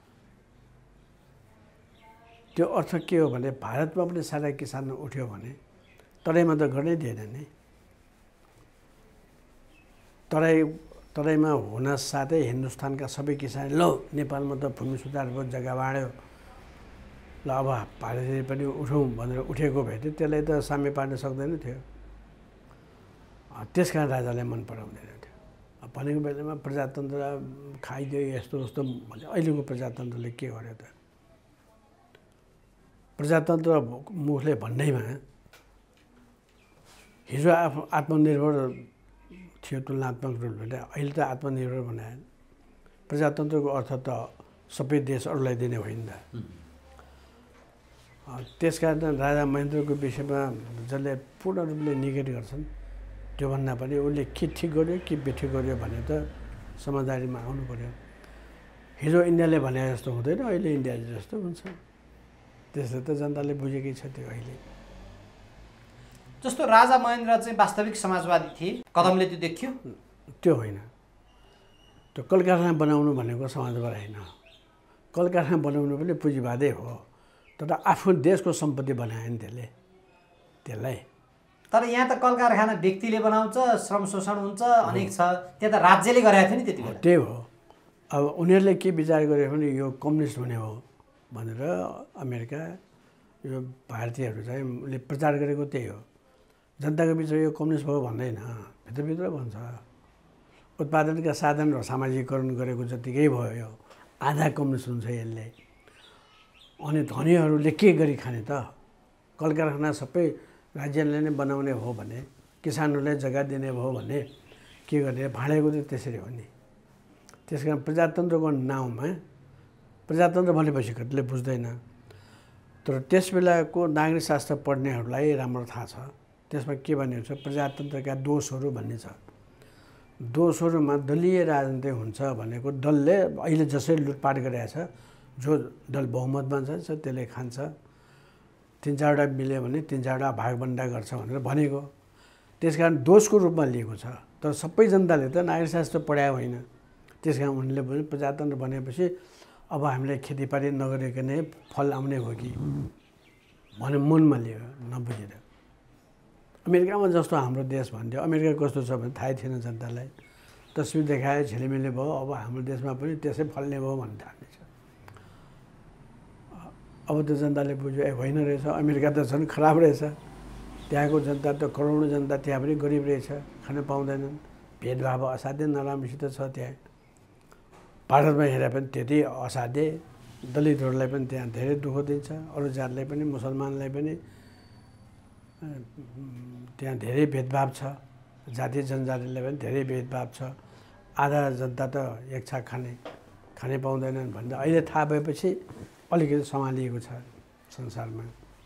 Speaker 1: त्यो अर्थ के हो भने भारतमा पनि सारा किसान उठ्यो भने तराईमा त गर्नै दिएन नि। तराईमा हुन साथै हिन्दुस्तानका सबै किसान ल नेपालमा त भूमि सुधार भयो, जग्गा बाँड्यो, ल अब भारतले पनि उठौँ भनेर उठेको भए थियो त्यसलाई त साम्य पार्न सक्दैन थियो। त्यस कारण राजालाई मन पराउँदैन थियो। भनेको बेलामा प्रजातन्त्र खाइदियो यस्तो उस्तो भने अहिलेको प्रजातन्त्रले के गर्यो त? प्रजातन्त्र मुखले भन्दैमा हिजो आत्मनिर्भर थियो तुलनात्मक रूपले, अहिले त आत्मनिर्भर बनाए। प्रजातन्त्रको अर्थ त सबै देश अरूलाई दिने होइन त। त्यसकारण राजा महेन्द्रको विषयमा जसले पूर्ण रूपले निगेट गर्छन् त्योभन्दा पनि उसले के ठिक गर्यो के बेठिक गर्यो भने त समझदारीमा आउनु पर्यो। हिजो इन्डियाले भने जस्तो हुँदैन, अहिले इन्डियाले जस्तो हुन्छ। त्यसले त जनताले बुझेकै छ त्यो। अहिले
Speaker 2: जस्तो राजा महेन्द्र चाहिँ वास्तविक समाजवादी थिए, कदमले त्यो देखियो?
Speaker 1: त्यो होइन। त्यो कलकारखाना बनाउनु भनेको समाजवाद होइन। कलकारखाना बनाउनु पनि पुँजीवादै हो, तर आफ्नो देशको सम्पत्ति बनायो नि त्यसलाई।
Speaker 2: तर यहाँ त कलकारखाना व्यक्तिले बनाउँछ, श्रम शोषण हुन्छ, अनेक छ। त्यहाँ त राज्यले गरेको थियो नि त्यति बेला।
Speaker 1: त्यही हो। अब उनीहरूले के विचार गरे भने यो कम्युनिस्ट हुने हो भनेर अमेरिका यो भारतीयहरू चाहिँ उसले प्रचार गरेको त्यही हो। जनताको बिचमा यो कम्युनिस्ट भयो भन्दैन, भित्रभित्र भन्छ। उत्पादनका साधन र सामाजिकरण गरेको जतिकै भयो यो आधा कम्युनिस्ट हुन्छ यसले। अनि धनीहरूले के गरी खाने त? कलकारखाना सबै राज्यले नै बनाउने हो भने, किसानहरूलाई जग्गा दिने भयो भने के गर्ने? भाँडेको त त्यसरी हो नि। त्यस कारण प्रजातन्त्रको नाउँमा, प्रजातन्त्र भनेपछि कतिले बुझ्दैन, तर त्यस बेलाको नागरिक शास्त्र पढ्नेहरूलाई राम्रो थाहा छ। त्यसमा के भनेको छ? प्रजातन्त्रका दोषहरू भन्ने छ। दोषहरूमा दलीय राजनीति हुन्छ भनेको दलले अहिले जसरी लुटपाट गरिरहेको छ, जो दल बहुमतमा छ त्यसले खान्छ, 3-4वटा मिल्यो भने 3-4वटा भागबन्डा गर्छ भनेर भनेको। त्यसकारण दोषको रूपमा लिएको छ। तर सबै जनताले त नागरिक शास्त्र पढायो होइन। त्यसकारण उनले पनि प्रजातन्त्र भनेपछि अब हामीलाई खेतीपाती नगरिकन फल आउने हो कि भने मनमा लियो, नबुझेर। अमेरिकामा जस्तो हाम्रो देश भन्थ्यो, अमेरिका कस्तो छ भने थाहै थिएन जनतालाई। तस्बिर देखायो, झिलिमिली भयो, अब हाम्रो देशमा पनि त्यसै फल्ने भयो भन्ने थाल्नेछ। अब त जनताले बुझ्यो ए होइन रहेछ, अमेरिका त झन् खराब रहेछ। त्यहाँको जनता त करोडौँ जनता त्यहाँ पनि गरिब रहेछ, खान पाउँदैनन्, भेदभाव असाध्यै नराम्रोसित छ त्यहाँ। भारतमा हेरे पनि त्यति असाध्यै, दलितहरूलाई पनि त्यहाँ धेरै दुःख दिन्छ, अरू जातलाई पनि, मुसलमानलाई पनि त्यहाँ धेरै भेदभाव छ, जाति जनजातिलाई पनि धेरै भेदभाव छ। आधा जनता त एक छाक खाने पाउँदैनन् भन्दा अहिले थाहा भएपछि अलिकति सम्हालिएको छ संसारमा।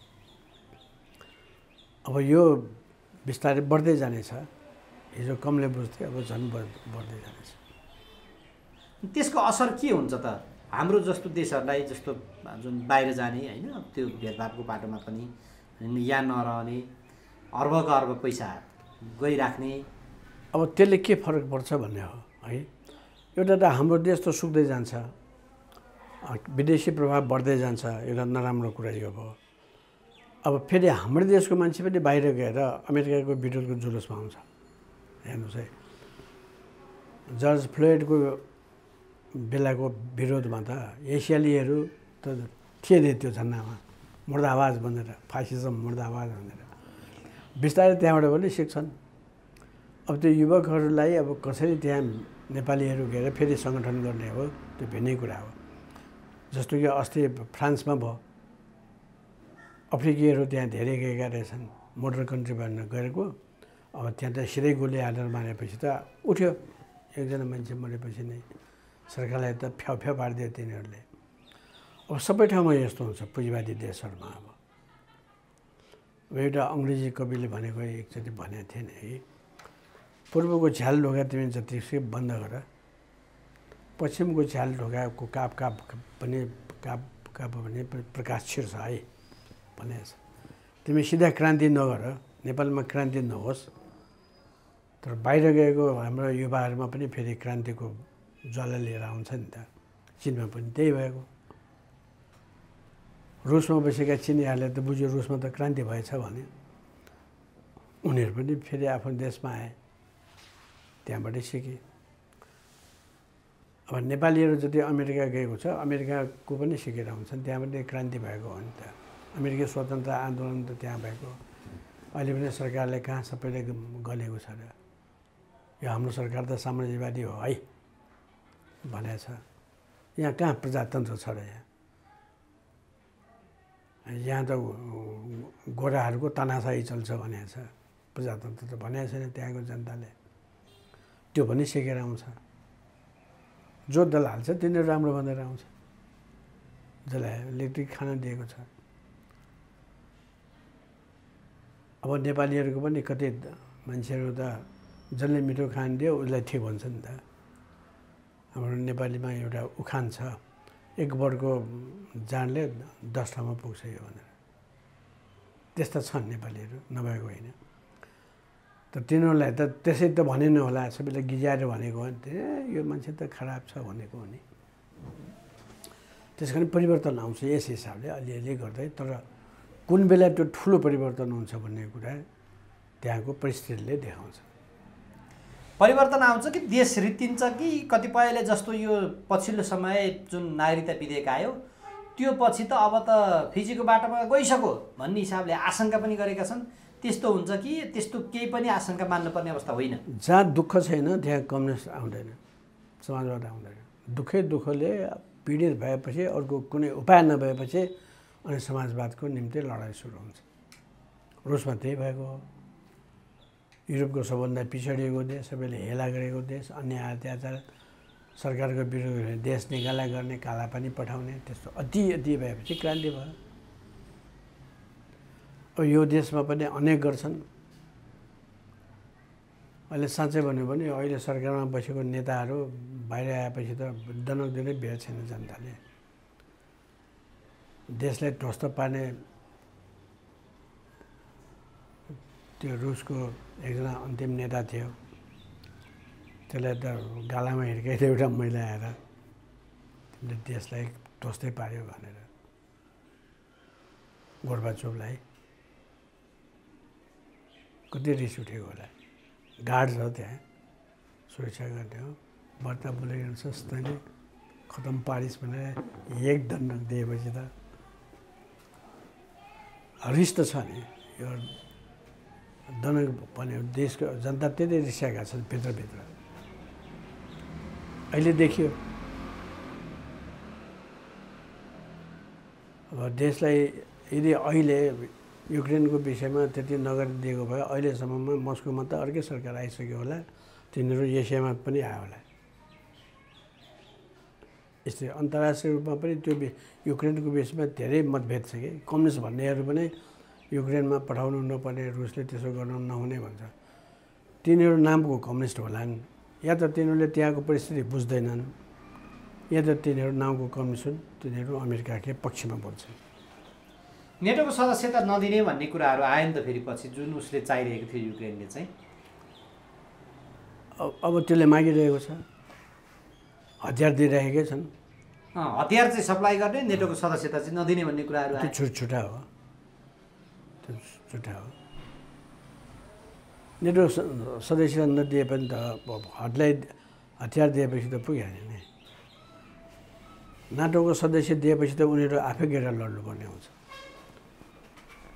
Speaker 1: अब यो बिस्तारै बढ्दै जानेछ। हिजो कमले बुझ्थे, अब झन् बढ्दै जानेछ।
Speaker 2: त्यसको असर के हुन्छ त? हाम्रो जस्तो देशहरूलाई, जस्तो जुन बाहिर जाने होइन, त्यो भेदभावको बाटोमा पनि यहाँ नरहने, अर्बको अर्ब पैसा गइराख्ने,
Speaker 1: अब त्यसले के फरक पर्छ भन्ने हो है। एउटा त हाम्रो देश त सुक्दै जान्छ, विदेशी प्रभाव बढ्दै जान्छ, एउटा नराम्रो कुरा यो भयो। अब फेरि हाम्रो देशको मान्छे पनि बाहिर गएर अमेरिकाको विरोधको जुलुसमा आउँछ। हेर्नुहोस् है, जर्ज फ्लोइडको बेलाको विरोधमा त एसियालीहरू त थिए नि त्यो झन्डामा, मुर्दाबाज भनेर, फासिजम मुर्दाबाज भनेर बिस्तारै त्यहाँबाट पनि सिक्छन्। अब त्यो युवकहरूलाई अब कसरी त्यहाँ नेपालीहरू गएर फेरि सङ्गठन गर्ने हो, त्यो भिन्नै कुरा हो। जस्तो कि अस्ति फ्रान्समा भयो, अफ्रिकीहरू त्यहाँ धेरै गएका रहेछन्, मोटर कन्ट्री भनेर गएको। अब त्यहाँ त सिधै गोली हालेर मारेपछि त उठ्यो, एकजना मान्छे मरेपछि नै सरकारलाई त फ्याउ फ्याउ पारिदियो तिनीहरूले। अब सबै ठाउँमा यस्तो हुन्छ पुँजीवादी देशहरूमा। अब एउटा अङ्ग्रेजी कविले भनेको एकचोटि भनेको थिएन है, पूर्वको झ्याल ढोका तिमी जतिसुकै बन्द गर, पश्चिमको झ्याल ढोकाको काप काप पनि प्रकाश छिर्छ है भनेको छ। तिमी सिधा क्रान्ति नगर, नेपालमा क्रान्ति नहोस्, तर बाहिर गएको हाम्रो युवाहरूमा पनि फेरि क्रान्तिको ज्वाला लिएर आउँछ नि त। चिनमा पनि त्यही भएको। रुसमा बसेका चिनीहरूले त बुझ्यो रुसमा त क्रान्ति भएछ भने, उनीहरू पनि फेरि आफ्नो देशमा आए, त्यहाँबाटै सिके। अब नेपालीहरू जति अमेरिका गएको छ, अमेरिकाको पनि सिकेर आउँछन्, त्यहाँ पनि क्रान्ति भएको हो नि त। अमेरिकी स्वतन्त्र आन्दोलन त त्यहाँ भएको। अहिले पनि सरकारले कहाँ सबैले गलेको छ र, यो हाम्रो सरकार त साम्राज्यवादी हो है भनेको छ। यहाँ कहाँ प्रजातन्त्र छ र? यहाँ त गोराहरूको तानाशाही चल्छ भनेको छ, प्रजातन्त्र त भनेको छैन त्यहाँको जनताले। त्यो पनि सिकेर आउँछ। जो दल हाल्छ तिनीहरू राम्रो भनेर आउँछ, जसलाई इलेक्ट्रिक खाना दिएको छ। अब नेपालीहरूको पनि कति मान्छेहरू त जसले मिठो खाना दियो उसलाई ठिक भन्छ नि त। हाम्रो नेपालीमा एउटा उखान छ, एक बडको जाँडले 10 ठाउँमा पुग्छ यो भनेर। त्यस्ता छन् नेपालीहरू, नभएको होइन। तर तिनीहरूलाई त त्यसै त भनेन होला, सबैले गिजाएर भनेको हो नि, यो मान्छे त खराब छ भनेको हो नि। त्यस कारण परिवर्तन आउँछ यस हिसाबले अलिअलि गर्दै। तर कुन बेला त्यो ठुलो परिवर्तन हुन्छ भन्ने कुरा त्यहाँको परिस्थितिले देखाउँछ।
Speaker 2: परिवर्तन आउँछ कि देश रित्तिन्छ कि कतिपयले जस्तो यो पछिल्लो समय जुन नागरिकता विधेयक आयो त्यो पछि त अब त फिजीको बाटोमा गइसक्यो भन्ने हिसाबले आशंका पनि गरेका छन्। त्यस्तो हुन्छ कि त्यस्तो केही पनि आशंका मान्नुपर्ने अवस्था होइन?
Speaker 1: जहाँ दुःख छैन त्यहाँ कम्युनिस्ट आउँदैन, समाजवाद आउँदैन। दुःखले पीडित भएपछि अर्को कुनै उपाय नभएपछि अनि समाजवादको निम्ति लडाइँ सुरु हुन्छ। रुसमा त्यही भएको हो। युरोपको सबभन्दा पिछडिएको देश, सबैले हेला गरेको देश, अन्याय अत्याचार, सरकारको विरोध देश निकाला गर्ने, काला पानी पठाउने, त्यस्तो अति भएपछि क्रान्ति भयो। अब यो देशमा पनि अनेक गर्छन्। अहिले साँच्चै भन्यो भने अहिले सरकारमा बसेको नेताहरू बाहिर आएपछि त दनक दिनै बेर छैन जनताले। देशलाई ध्वस्त पार्ने त्यो रुसको एकजना अन्तिम नेता थियो, त्यसलाई त गालामा हिर्काइदियो एउटा महिला आएर, तिमीले देशलाई ध्वस्तै पार्यो भनेर, गोर्बाचोभलाई। कति रिस उठेको होला। गार्ड छ त्यहाँ, सुरक्षा गर्ने हो, बर्ता बोलिरहन्छ, तैँले खतम पारिस भनेर एक दण्ड दिएपछि त रिस त छ नि। यो दनक भन्यो देशको जनता त्यति रिसाएका छन् भित्रभित्र। अहिले देखियो अब देशलाई यदि अहिले युक्रेनको विषयमा त्यति नगरिदिएको भए अहिलेसम्ममा मस्कोमा त अर्कै सरकार आइसक्यो होला, तिनीहरू एसियामा पनि आयो होला। यस्तै अन्तर्राष्ट्रिय रूपमा पनि त्यो युक्रेनको विषयमा धेरै मतभेद छ कि कम्युनिस्ट भन्नेहरू पनि युक्रेनमा पठाउनु नपर्ने, रुसले त्यसो गर्नु नहुने भन्छ। तिनीहरू नामको कम्युनिस्ट होलान्, या त तिनीहरूले त्यहाँको परिस्थिति बुझ्दैनन्, या त तिनीहरू नामको कम्युनिस्ट हुन्, तिनीहरू अमेरिकाकै पक्षमा बोल्छन्।
Speaker 2: नेटोको सदस्यता नदिने भन्ने कुराहरू आयो नि त फेरि पछि, जुन उसले चाहिरहेको थियो युक्रेनले चाहिँ।
Speaker 1: अब त्यसले मागिरहेको छ, हतियार दिइरहेकै छन्।
Speaker 2: हतियार चाहिँ सप्लाई गर्ने, नेटोको सदस्यता चाहिँ नदिने भन्ने कुराहरू आयो।
Speaker 1: त्यो छुट्टा हो, त्यो छुट्टा हो। नेटो सदस्यता नदिए पनि त हटलाई हतियार दिएपछि त पुगिहाल्यो नि। नाटोको सदस्य दिएपछि त उनीहरू आफै गएर लड्नुपर्ने हुन्छ।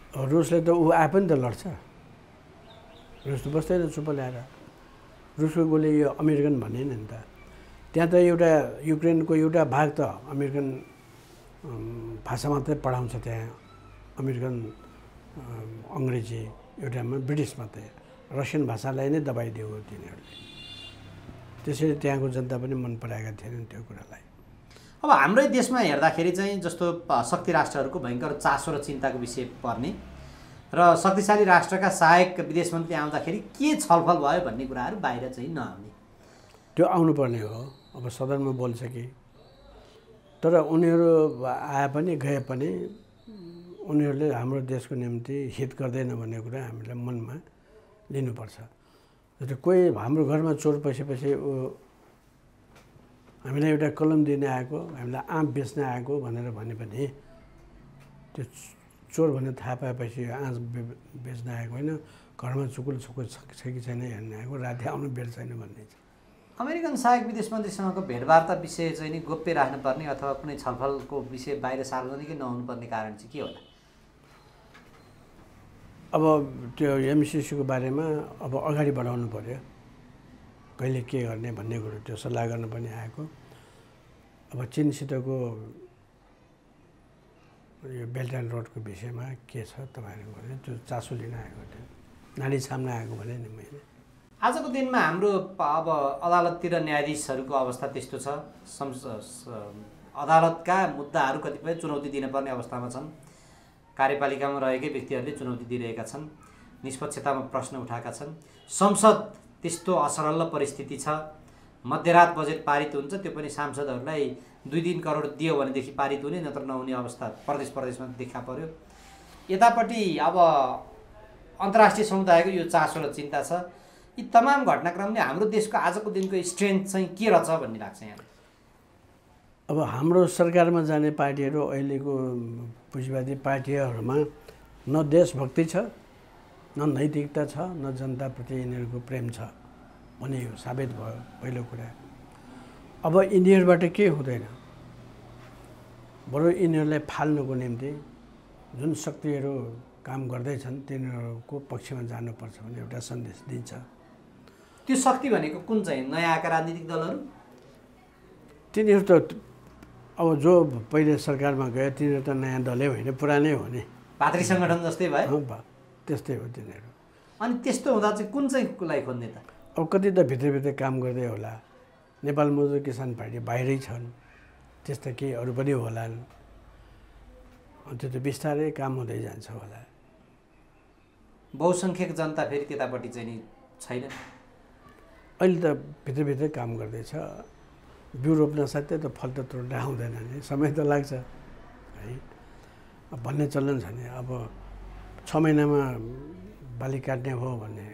Speaker 1: रुसले त ऊ आए पनि त लड्छ, रुस त बस्दैन चुप ल्याएर। रुसको गोली यो अमेरिकन भन्ने नि त, त्यहाँ त एउटा युक्रेनको एउटा भाग त अमेरिकन भाषा मात्रै पढाउँछ त्यहाँ, अमेरिकन अङ्ग्रेजी एउटामा ब्रिटिस मात्रै, रसियन भाषालाई नै दबाइदियो तिनीहरूले। त्यसैले त्यहाँको जनता पनि मन पराएका थिएनन् त्यो कुरालाई।
Speaker 2: अब हाम्रै देशमा हेर्दाखेरि चाहिँ जस्तो शक्ति राष्ट्रहरूको भयङ्कर चासो र चिन्ताको विषय पर्ने र शक्तिशाली राष्ट्रका सहायक विदेश मन्त्री आउँदाखेरि के छलफल भयो भन्ने कुराहरू बाहिर चाहिँ नआउने,
Speaker 1: त्यो आउनुपर्ने हो। अब सदनमा बोल्छ कि, तर उनीहरू आए पनि गए पनि उनीहरूले हाम्रो देशको निम्ति हित गर्दैन भन्ने कुरा हामीलाई मनमा लिनुपर्छ। जस्तै कोही हाम्रो घरमा चोर पसेपछि ऊ हामीलाई एउटा कलम दिन आएको, हामीलाई आँप बेच्न आएको भनेर भने पनि त्यो चोर भनेर थाहा पाएपछि आँप बेच्न आएको होइन, घरमा चुकुल छुकुल छ कि छैन हेर्न आएको, राति आउनु बेर छैन भन्ने छ।
Speaker 2: अमेरिकन सहायक विदेश मन्त्रीसँगको भेटवार्ता विषय चाहिँ नि गोप्य राख्नुपर्ने अथवा कुनै छलफलको विषय बाहिर सार्वजनिकै नहुनुपर्ने कारण चाहिँ के होला?
Speaker 1: अब त्यो एमसिसीको बारेमा अब अगाडि बढाउनु पर्यो, कहिले के गर्ने भन्ने कुरो त्यो सल्लाह गर्न पनि आएको। अब चीनसितको यो बेल्ट एन्ड रोडको विषयमा के छ तपाईँहरू भने त्यो चासो लिन आएको थियो, नाडी छाम्न आएको भने नि मैले।
Speaker 2: आजको दिनमा हाम्रो अब अदालततिर न्यायाधीशहरूको अवस्था त्यस्तो छ, अदालतका मुद्दाहरू कतिपय चुनौती दिनुपर्ने अवस्थामा छन्, कार्यपालिकामा रहेकै व्यक्तिहरूले चुनौती दिइरहेका छन्, निष्पक्षतामा प्रश्न उठाएका छन्, संसद त्यस्तो असरल परिस्थिति छ, मध्यरात बजेट पारित हुन्छ त्यो पनि सांसदहरूलाई 2-3 करोड दियो भनेदेखि पारित हुने नत्र नहुने अवस्था प्रदेशमा देखा पर्यो। यतापट्टि अब अन्तर्राष्ट्रिय समुदायको यो चासो र चिन्ता छ। यी तमाम घटनाक्रमले हाम्रो देशको आजको दिनको स्ट्रेन्थ चाहिँ के रहेछ भन्ने लाग्छ यहाँ?
Speaker 1: अब हाम्रो सरकारमा जाने पार्टीहरू अहिलेको पुँजीवादी पार्टीहरूमा न देशभक्ति छ, न नैतिकता छ, न जनताप्रति यिनीहरूको प्रेम छ भन्ने यो साबित भयो पहिलो कुरा। अब यिनीहरूबाट के हुँदैन, बरु यिनीहरूलाई फाल्नुको निम्ति जुन शक्तिहरू काम गर्दैछन् तिनीहरूको पक्षमा जानुपर्छ भन्ने एउटा सन्देश दिन्छ।
Speaker 2: त्यो शक्ति भनेको कुन चाहिँ नयाँ आएका राजनीतिक दलहरू?
Speaker 1: तिनीहरू त अब जो पहिले सरकारमा गए तिनीहरू त नयाँ दलै होइन, पुरानै हो नि,
Speaker 2: भातृ सङ्गठन जस्तै भयो।
Speaker 1: त्यस्तै हो तिनीहरू।
Speaker 2: अनि त्यस्तो हुँदा चाहिँ कुन चाहिँ कुलाई खोज्ने त?
Speaker 1: अब कति त भित्रभित्र काम गर्दै होला, नेपाल मजदुर किसान पार्टी बाहिरै छन्, त्यस्ता केही अरू पनि होलान्, त्यो त बिस्तारै काम हुँदै जान्छ होला।
Speaker 2: बहुसङ्ख्यक जनता फेरि त्यतापट्टि चाहिँ नि छैन,
Speaker 1: अहिले त भित्रभित्रै काम गर्दैछ। बिउ रोप्न साथै त फल त तोड्न आउँदैन नि, समय त लाग्छ है। अब भन्ने चलन छ नि, अब 6 महिनामा बाली काट्ने हो भने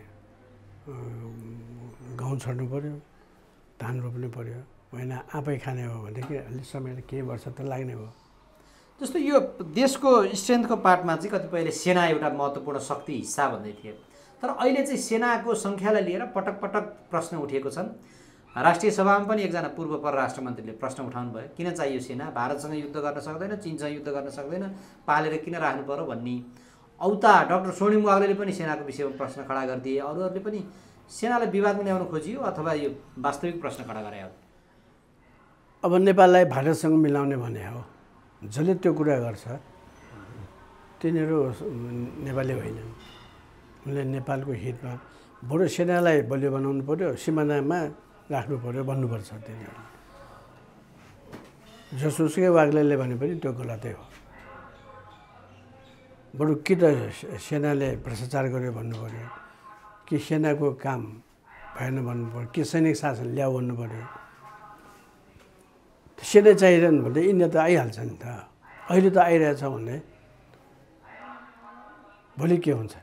Speaker 1: गहुँ छर्नु पऱ्यो, धान रोप्नु पऱ्यो, होइन आफै खाने हो भनेदेखि अलिक समय केही वर्ष त लाग्ने हो।
Speaker 2: जस्तो यो देशको स्ट्रेन्थको पार्टमा चाहिँ कतिपयले सेना एउटा महत्त्वपूर्ण शक्ति हिस्सा भन्दै थिए, तर अहिले चाहिँ सेनाको सङ्ख्यालाई लिएर पटक पटक प्रश्न उठेको छन्। राष्ट्रिय सभामा पनि एकजना पूर्व परराष्ट्र मन्त्रीले प्रश्न उठाउनु भयो, किन चाहियो सेना, भारतसँग युद्ध गर्न सक्दैन, चीनसँग युद्ध गर्न सक्दैन, पालेर किन राख्नु पर्यो भन्ने। औता डाक्टर स्वर्णिम वाग्लेले पनि सेनाको विषयमा प्रश्न खडा गरिदिए, अरूहरूले पनि सेनालाई विवादमा ल्याउन खोजियो अथवा यो वास्तविक प्रश्न खडा गरे हो।
Speaker 1: अब नेपाललाई भारतसँग मिलाउने भने हो, जसले त्यो कुरा गर्छ तिनीहरू नेपाली होइनन्, उनले नेपालको हितमा बरु सेनालाई बलियो बनाउनु पर्यो, सिमानामा राख्नु पर्यो भन्नुपर्छ तिनीहरूले। जसुकै वाग्लेले भने पनि त्यो गलतै हो। बरु कि त सेनाले भ्रष्टाचार गर्यो भन्नु पर्यो, कि सेनाको काम भएन भन्नु पर्यो, कि सैनिक शासन ल्याऊ भन्नु पर्यो। सेना चाहिरहेन भने यिनीहरू त आइहाल्छ नि त, अहिले त आइरहेछ भने भोलि के हुन्छ।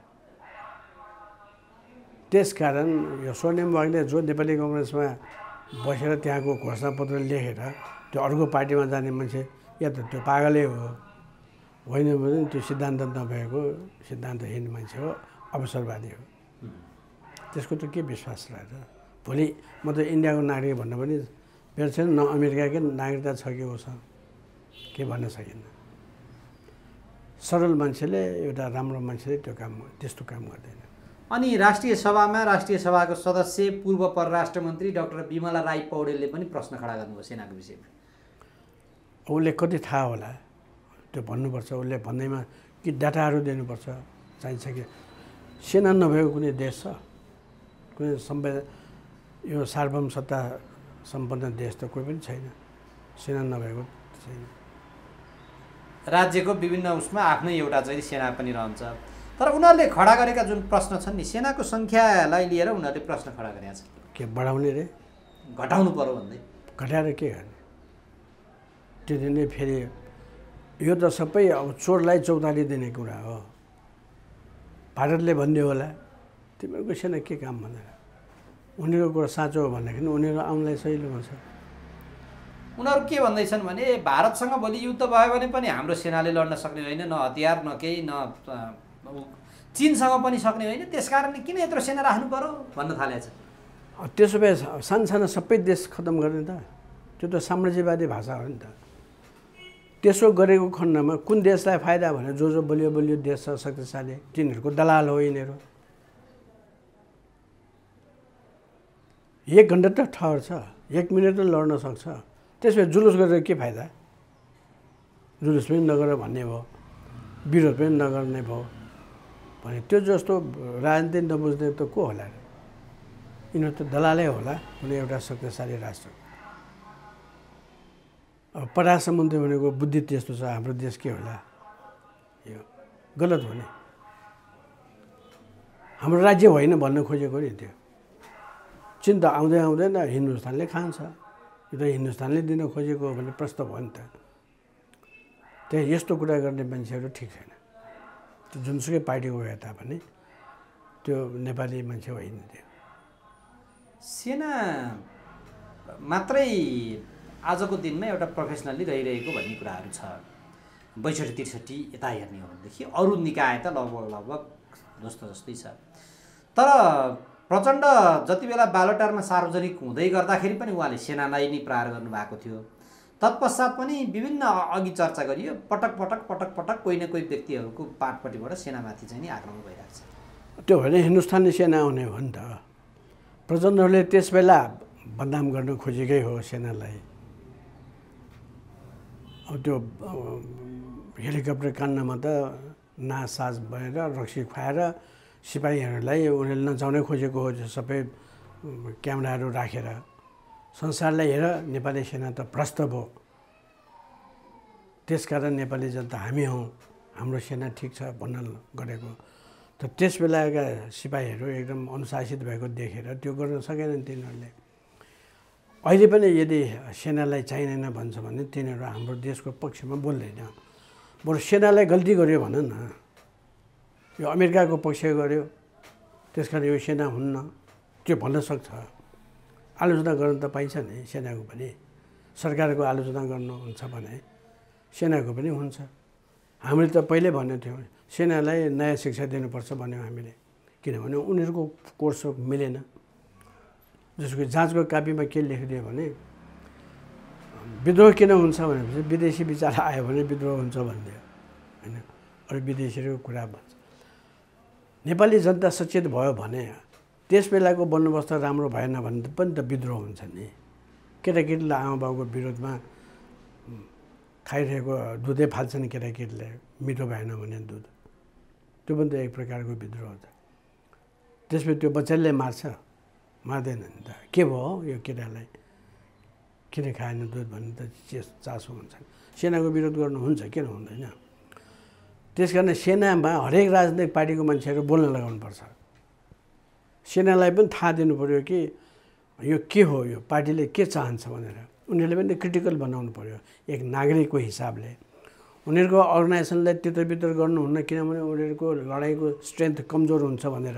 Speaker 1: त्यसकारण यो स्वर्णिम वाग्ले जो नेपाली कङ्ग्रेसमा बसेर त्यहाँको घोषणापत्र लेखेर त्यो अर्को पार्टीमा जाने मान्छे या त त्यो पागलै हो, होइन भने त्यो सिद्धान्त नभएको सिद्धान्तहीन मान्छे हो, अवसरवादी हो। त्यसको त के विश्वास रहेछ? भोलि म त इन्डियाको नागरिक भन्न पनि बेर छैन, न अमेरिकाकै नागरिकता छ कि उसँग के भन्न सकिन्न। सरल मान्छेले एउटा राम्रो मान्छेले त्यो काम त्यस्तो काम गर्दैन।
Speaker 2: अनि राष्ट्रिय सभामा राष्ट्रिय सभाको सदस्य पूर्व परराष्ट्र मन्त्री डाक्टर बिमला राई पौडेलले पनि प्रश्न खडा गर्नुभयो सेनाको विषयमा।
Speaker 1: उसले कति थाहा होला त्यो भन्नुपर्छ, उसले भन्दैमा कि डाटाहरू दिनुपर्छ, चाहिन्छ कि सेना नभएको कुनै देश छ, कुनै यो सार्वभौम सत्ता सम्पन्न देश त कोही पनि छैन, सेना नभएको छैन।
Speaker 2: राज्यको विभिन्न उसमा आफ्नै एउटा चाहिँ सेना पनि रहन्छ। तर उनीहरूले खडा गरेका जुन प्रश्न छन् नि सेनाको सङ्ख्यालाई लिएर उनीहरूले प्रश्न खडा गरेका छन्।
Speaker 1: के बढाउने रे,
Speaker 2: घटाउनु पर्यो भन्दै।
Speaker 1: घटाएर के गर्ने? त्यो दिन फेरि यो त सबै अब चोरलाई चौतारी दिने कुरा हो। भारतले भनिदियो होला तिमीहरूको सेना के काम भनेर। उनीहरूको कुरा साँचो हो भनेदेखि उनीहरू आउनलाई सहिलो हुन्छ।
Speaker 2: उनीहरू के भन्दैछन् भने भारतसँग भोलि युद्ध भयो भने पनि हाम्रो सेनाले लड्न सक्ने होइन, न हतियार न केही, न चीनसँग पनि सक्ने होइन, त्यसकारणले किन यत्रो सेना राख्नु पर्यो भन्न थालेछ।
Speaker 1: त्यसो भए सानसानो सबै देश खत्तम गर्ने त, त्यो त साम्राज्यवादी भाषा हो नि त। त्यसो गरेको खण्डमा कुन देशलाई फाइदा भने जो बलियो बलियो देश छ शक्तिशाली तिनीहरूको दलाल हो यिनीहरू। 1 घन्टा त ठहर छ, 1 मिनट त लड्न सक्छ। त्यसो भए जुलुस गरेर के फाइदा? जुलुस पनि नगर भन्ने भयो, विरोध पनि नगर्ने भयो भने त्यो जस्तो राजनीति नबुझ्ने त को होला? यिनीहरू त दलालै होला कुनै एउटा शक्तिशाली राष्ट्र। अब परराष्ट्र मन्त्री भनेको बुद्धि त्यस्तो छ, हाम्रो देश के होला? यो गलत हो नि। हाम्रो राज्य होइन भन्न खोजेको नि त्यो। चीन त आउँदै आउँदैन, हिन्दुस्तानले खान्छ, यो त हिन्दुस्तानले दिन खोजेको हो भने प्रश्न भयो नि त। त्यही यस्तो कुरा गर्ने मान्छेहरू ठिक छैन। त्यो जुनसुकै पार्टीको भए तापनि त्यो नेपाली मान्छे होइन। त्यो
Speaker 2: सेना मात्रै आजको दिनमा एउटा प्रोफेसनल्ली रहिरहेको भन्ने कुराहरू छ। 62-63 यता हेर्ने हो भनेदेखि अरू निकाय त लगभग जस्तो जस्तै छ। तर प्रचण्ड जति बेला बालोटारमा सार्वजनिक हुँदै गर्दाखेरि पनि उहाँले सेनालाई नै प्रहार गर्नुभएको थियो। तत्पश्चात पनि विभिन्न अघि चर्चा गरियो, पटक पटक कोही न कोही व्यक्तिहरूको पाटपट्टिबाट सेनामाथि चाहिँ नि आक्रमण भइरहेको छ।
Speaker 1: त्यो भने हिन्दुस्तानी सेना आउने हो नि त। प्रचण्डहरूले त्यस बेला बदनाम गर्न खोजेकै हो सेनालाई। अब त्यो हेलिकप्टर कान्नमा त नाससाज भएर रक्सी खुवाएर सिपाहीहरूलाई उनीहरूले नचाउनै खोजेको हो। सबै क्यामेराहरू राखेर संसारलाई हेर नेपाली सेना त भ्रष्ट भयो, त्यसकारण नेपाली जनता हामी हौँ, हाम्रो सेना ठिक छ भन्न गरेको। त त्यस बेलाका सिपाहीहरू एकदम अनुशासित भएको देखेर त्यो गर्न सकेनन् तिनीहरूले। अहिले पनि यदि सेनालाई चाहिँदैन भन्छ भने तिनीहरू हाम्रो देशको पक्षमा बोल्दैन। बरु सेनालाई गल्ती गर्यो भन न, यो अमेरिकाको पक्ष गर्यो त्यसकारण यो सेना हुन्न त्यो भन्न सक्छ। आलोचना गर्न त पाइन्छ नि सेनाको पनि। सरकारको आलोचना गर्नुहुन्छ भने सेनाको पनि हुन्छ। हामीले त पहिले भनेको थियौँ सेनालाई नयाँ शिक्षा दिनुपर्छ भन्यौँ हामीले, किनभने उनीहरूको कोर्स मिलेन। जसको जाँचको कापीमा के लेखिदियो भने विद्रोह किन हुन्छ भनेपछि विदेशी विचार आयो भने विद्रोह हुन्छ भनिदियो होइन। अरू विदेशीहरूको कुरा भन्छ। नेपाली जनता सचेत भयो भने त्यस बेलाको बन्दोबस्त राम्रो भएन भने पनि त विद्रोह हुन्छ नि। केटाकेटीले आमा बाउको विरोधमा खाइरहेको दुधै फाल्छन् केटाकेटीले, मिठो भएन भने दुध, त्यो पनि त एक प्रकारको विद्रोह हो। त्यसपछि त्यो बच्चाले मार्छ, मार्दैन नि त। के भयो यो केटालाई किन खाएन दुध भन्ने त चासो हुन्छ। सेनाको विरोध गर्नुहुन्छ किन हुँदैन? त्यस कारण सेनामा हरेक राजनैतिक पार्टीको मान्छेहरू बोल्न लगाउनुपर्छ। सेनालाई पनि थाहा दिनु पऱ्यो कि यो के हो, यो पार्टीले के चाहन्छ भनेर। उनीहरूले पनि क्रिटिकल बनाउनु पऱ्यो एक नागरिकको हिसाबले। उनीहरूको अर्गनाइजेसनलाई तित्रबित्र गर्नुहुन्न, किनभने उनीहरूको लडाइँको स्ट्रेन्थ कमजोर हुन्छ भनेर।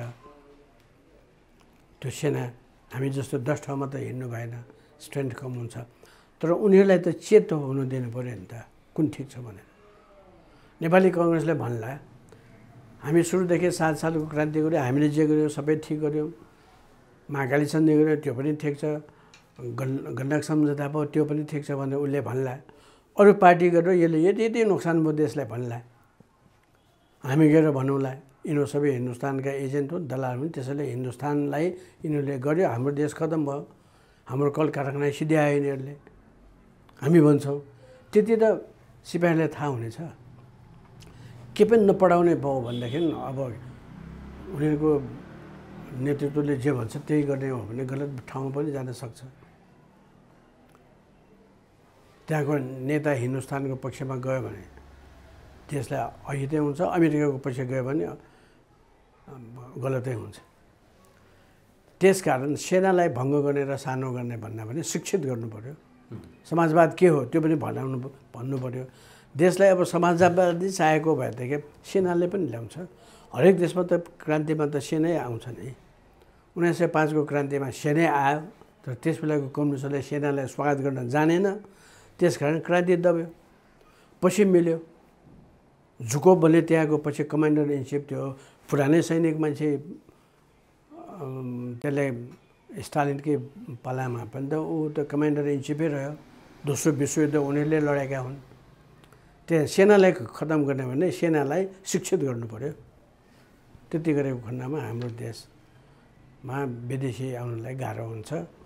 Speaker 1: त्यो सेना हामी जस्तो 10 ठाउँमा त हिँड्नु भएन, स्ट्रेन्थ कम हुन्छ। तर उनीहरूलाई त चेत हुनु दिनु पऱ्यो नि त कुन ठिक छ भनेर। नेपाली कङ्ग्रेसले भन्ला हामी सुरुदेखि 7 सालको क्रान्ति गऱ्यो, हामीले जे गर्यो सबै ठिक गऱ्यौँ, महाकाली सन्धि गऱ्यो त्यो पनि ठिक छ, गण्डक सम्झौता भयो त्यो पनि ठिक छ भनेर उसले भन्ला। अरू पार्टी गरेर यसले यति नोक्सान भयो देशलाई भन्ला। हामी गएर भनौँला यिनीहरू सबै हिन्दुस्तानका एजेन्ट हुन्, दलाल हुन्, त्यसैले हिन्दुस्तानलाई यिनीहरूले गर्यो, हाम्रो देश खतम भयो, हाम्रो कल कारखाना सिध्यायो यिनीहरूले, हामी भन्छौँ। त्यति त सिपाहीलाई थाहा हुनेछ। के पनि नपढाउने भयो भनेदेखि अब उनीहरूको नेतृत्वले जे भन्छ त्यही गर्ने हो भने गलत ठाउँमा पनि जान सक्छ। त्यहाँको नेता हिन्दुस्तानको पक्षमा गयो भने त्यसलाई अहितै हुन्छ, अमेरिकाको पछि गयो भने गलतै हुन्छ। त्यसकारण सेनालाई भङ्ग गर्ने र सानो गर्ने भन्दा पनि शिक्षित गर्नु पर्यो। समाजवाद के हो त्यो पनि भन्नु पर्यो। देशलाई अब समाजवादी चाहेको भएदेखि सेनाले पनि ल्याउँछ। हरेक देशमा त क्रान्तिमा त सेनै आउँछ नि। 1905 को क्रान्तिमा सेनै आयो, तर त्यस बेलाको कम्युनिस्टले सेनालाई स्वागत गर्न जानेन, त्यसकारण क्रान्ति दब्यो। पछि मिल्यो। झुकोब भन्ने त्यहाँको पछि कमान्डर इन चिफ त्यो पुरानै सैनिक मान्छे, त्यसले स्टालिनकै पालामा पनि त ऊ त कमान्डर इन चिफै रह्यो। दोस्रो विश्वयुद्ध उनीहरूले लडेका हुन्। त्यहाँ सेनालाई खतम गर्ने भने सेनालाई शिक्षित गर्नु पर्यो। त्यति गरेको खण्डमा हाम्रो देशमा विदेशी आउनलाई गाह्रो हुन्छ।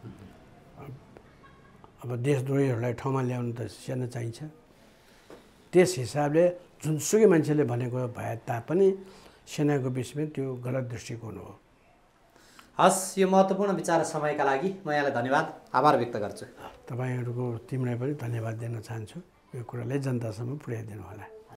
Speaker 1: अब देशद्रोहीहरूलाई ठाउँमा ल्याउनु त सेना चाहिन्छ। त्यस हिसाबले जुनसुकै मान्छेले भनेको भए तापनि सेनाको विषयमा त्यो गलत दृष्टिकोण हो।
Speaker 2: हस्, यो महत्त्वपूर्ण विचार समयका लागि म यहाँलाई धन्यवाद, आभार व्यक्त गर्छु।
Speaker 1: तपाईँहरूको तिमीलाई पनि धन्यवाद दिन चाहन्छु। यो कुरालाई जनतासम्म पुर्याइदिनु होला।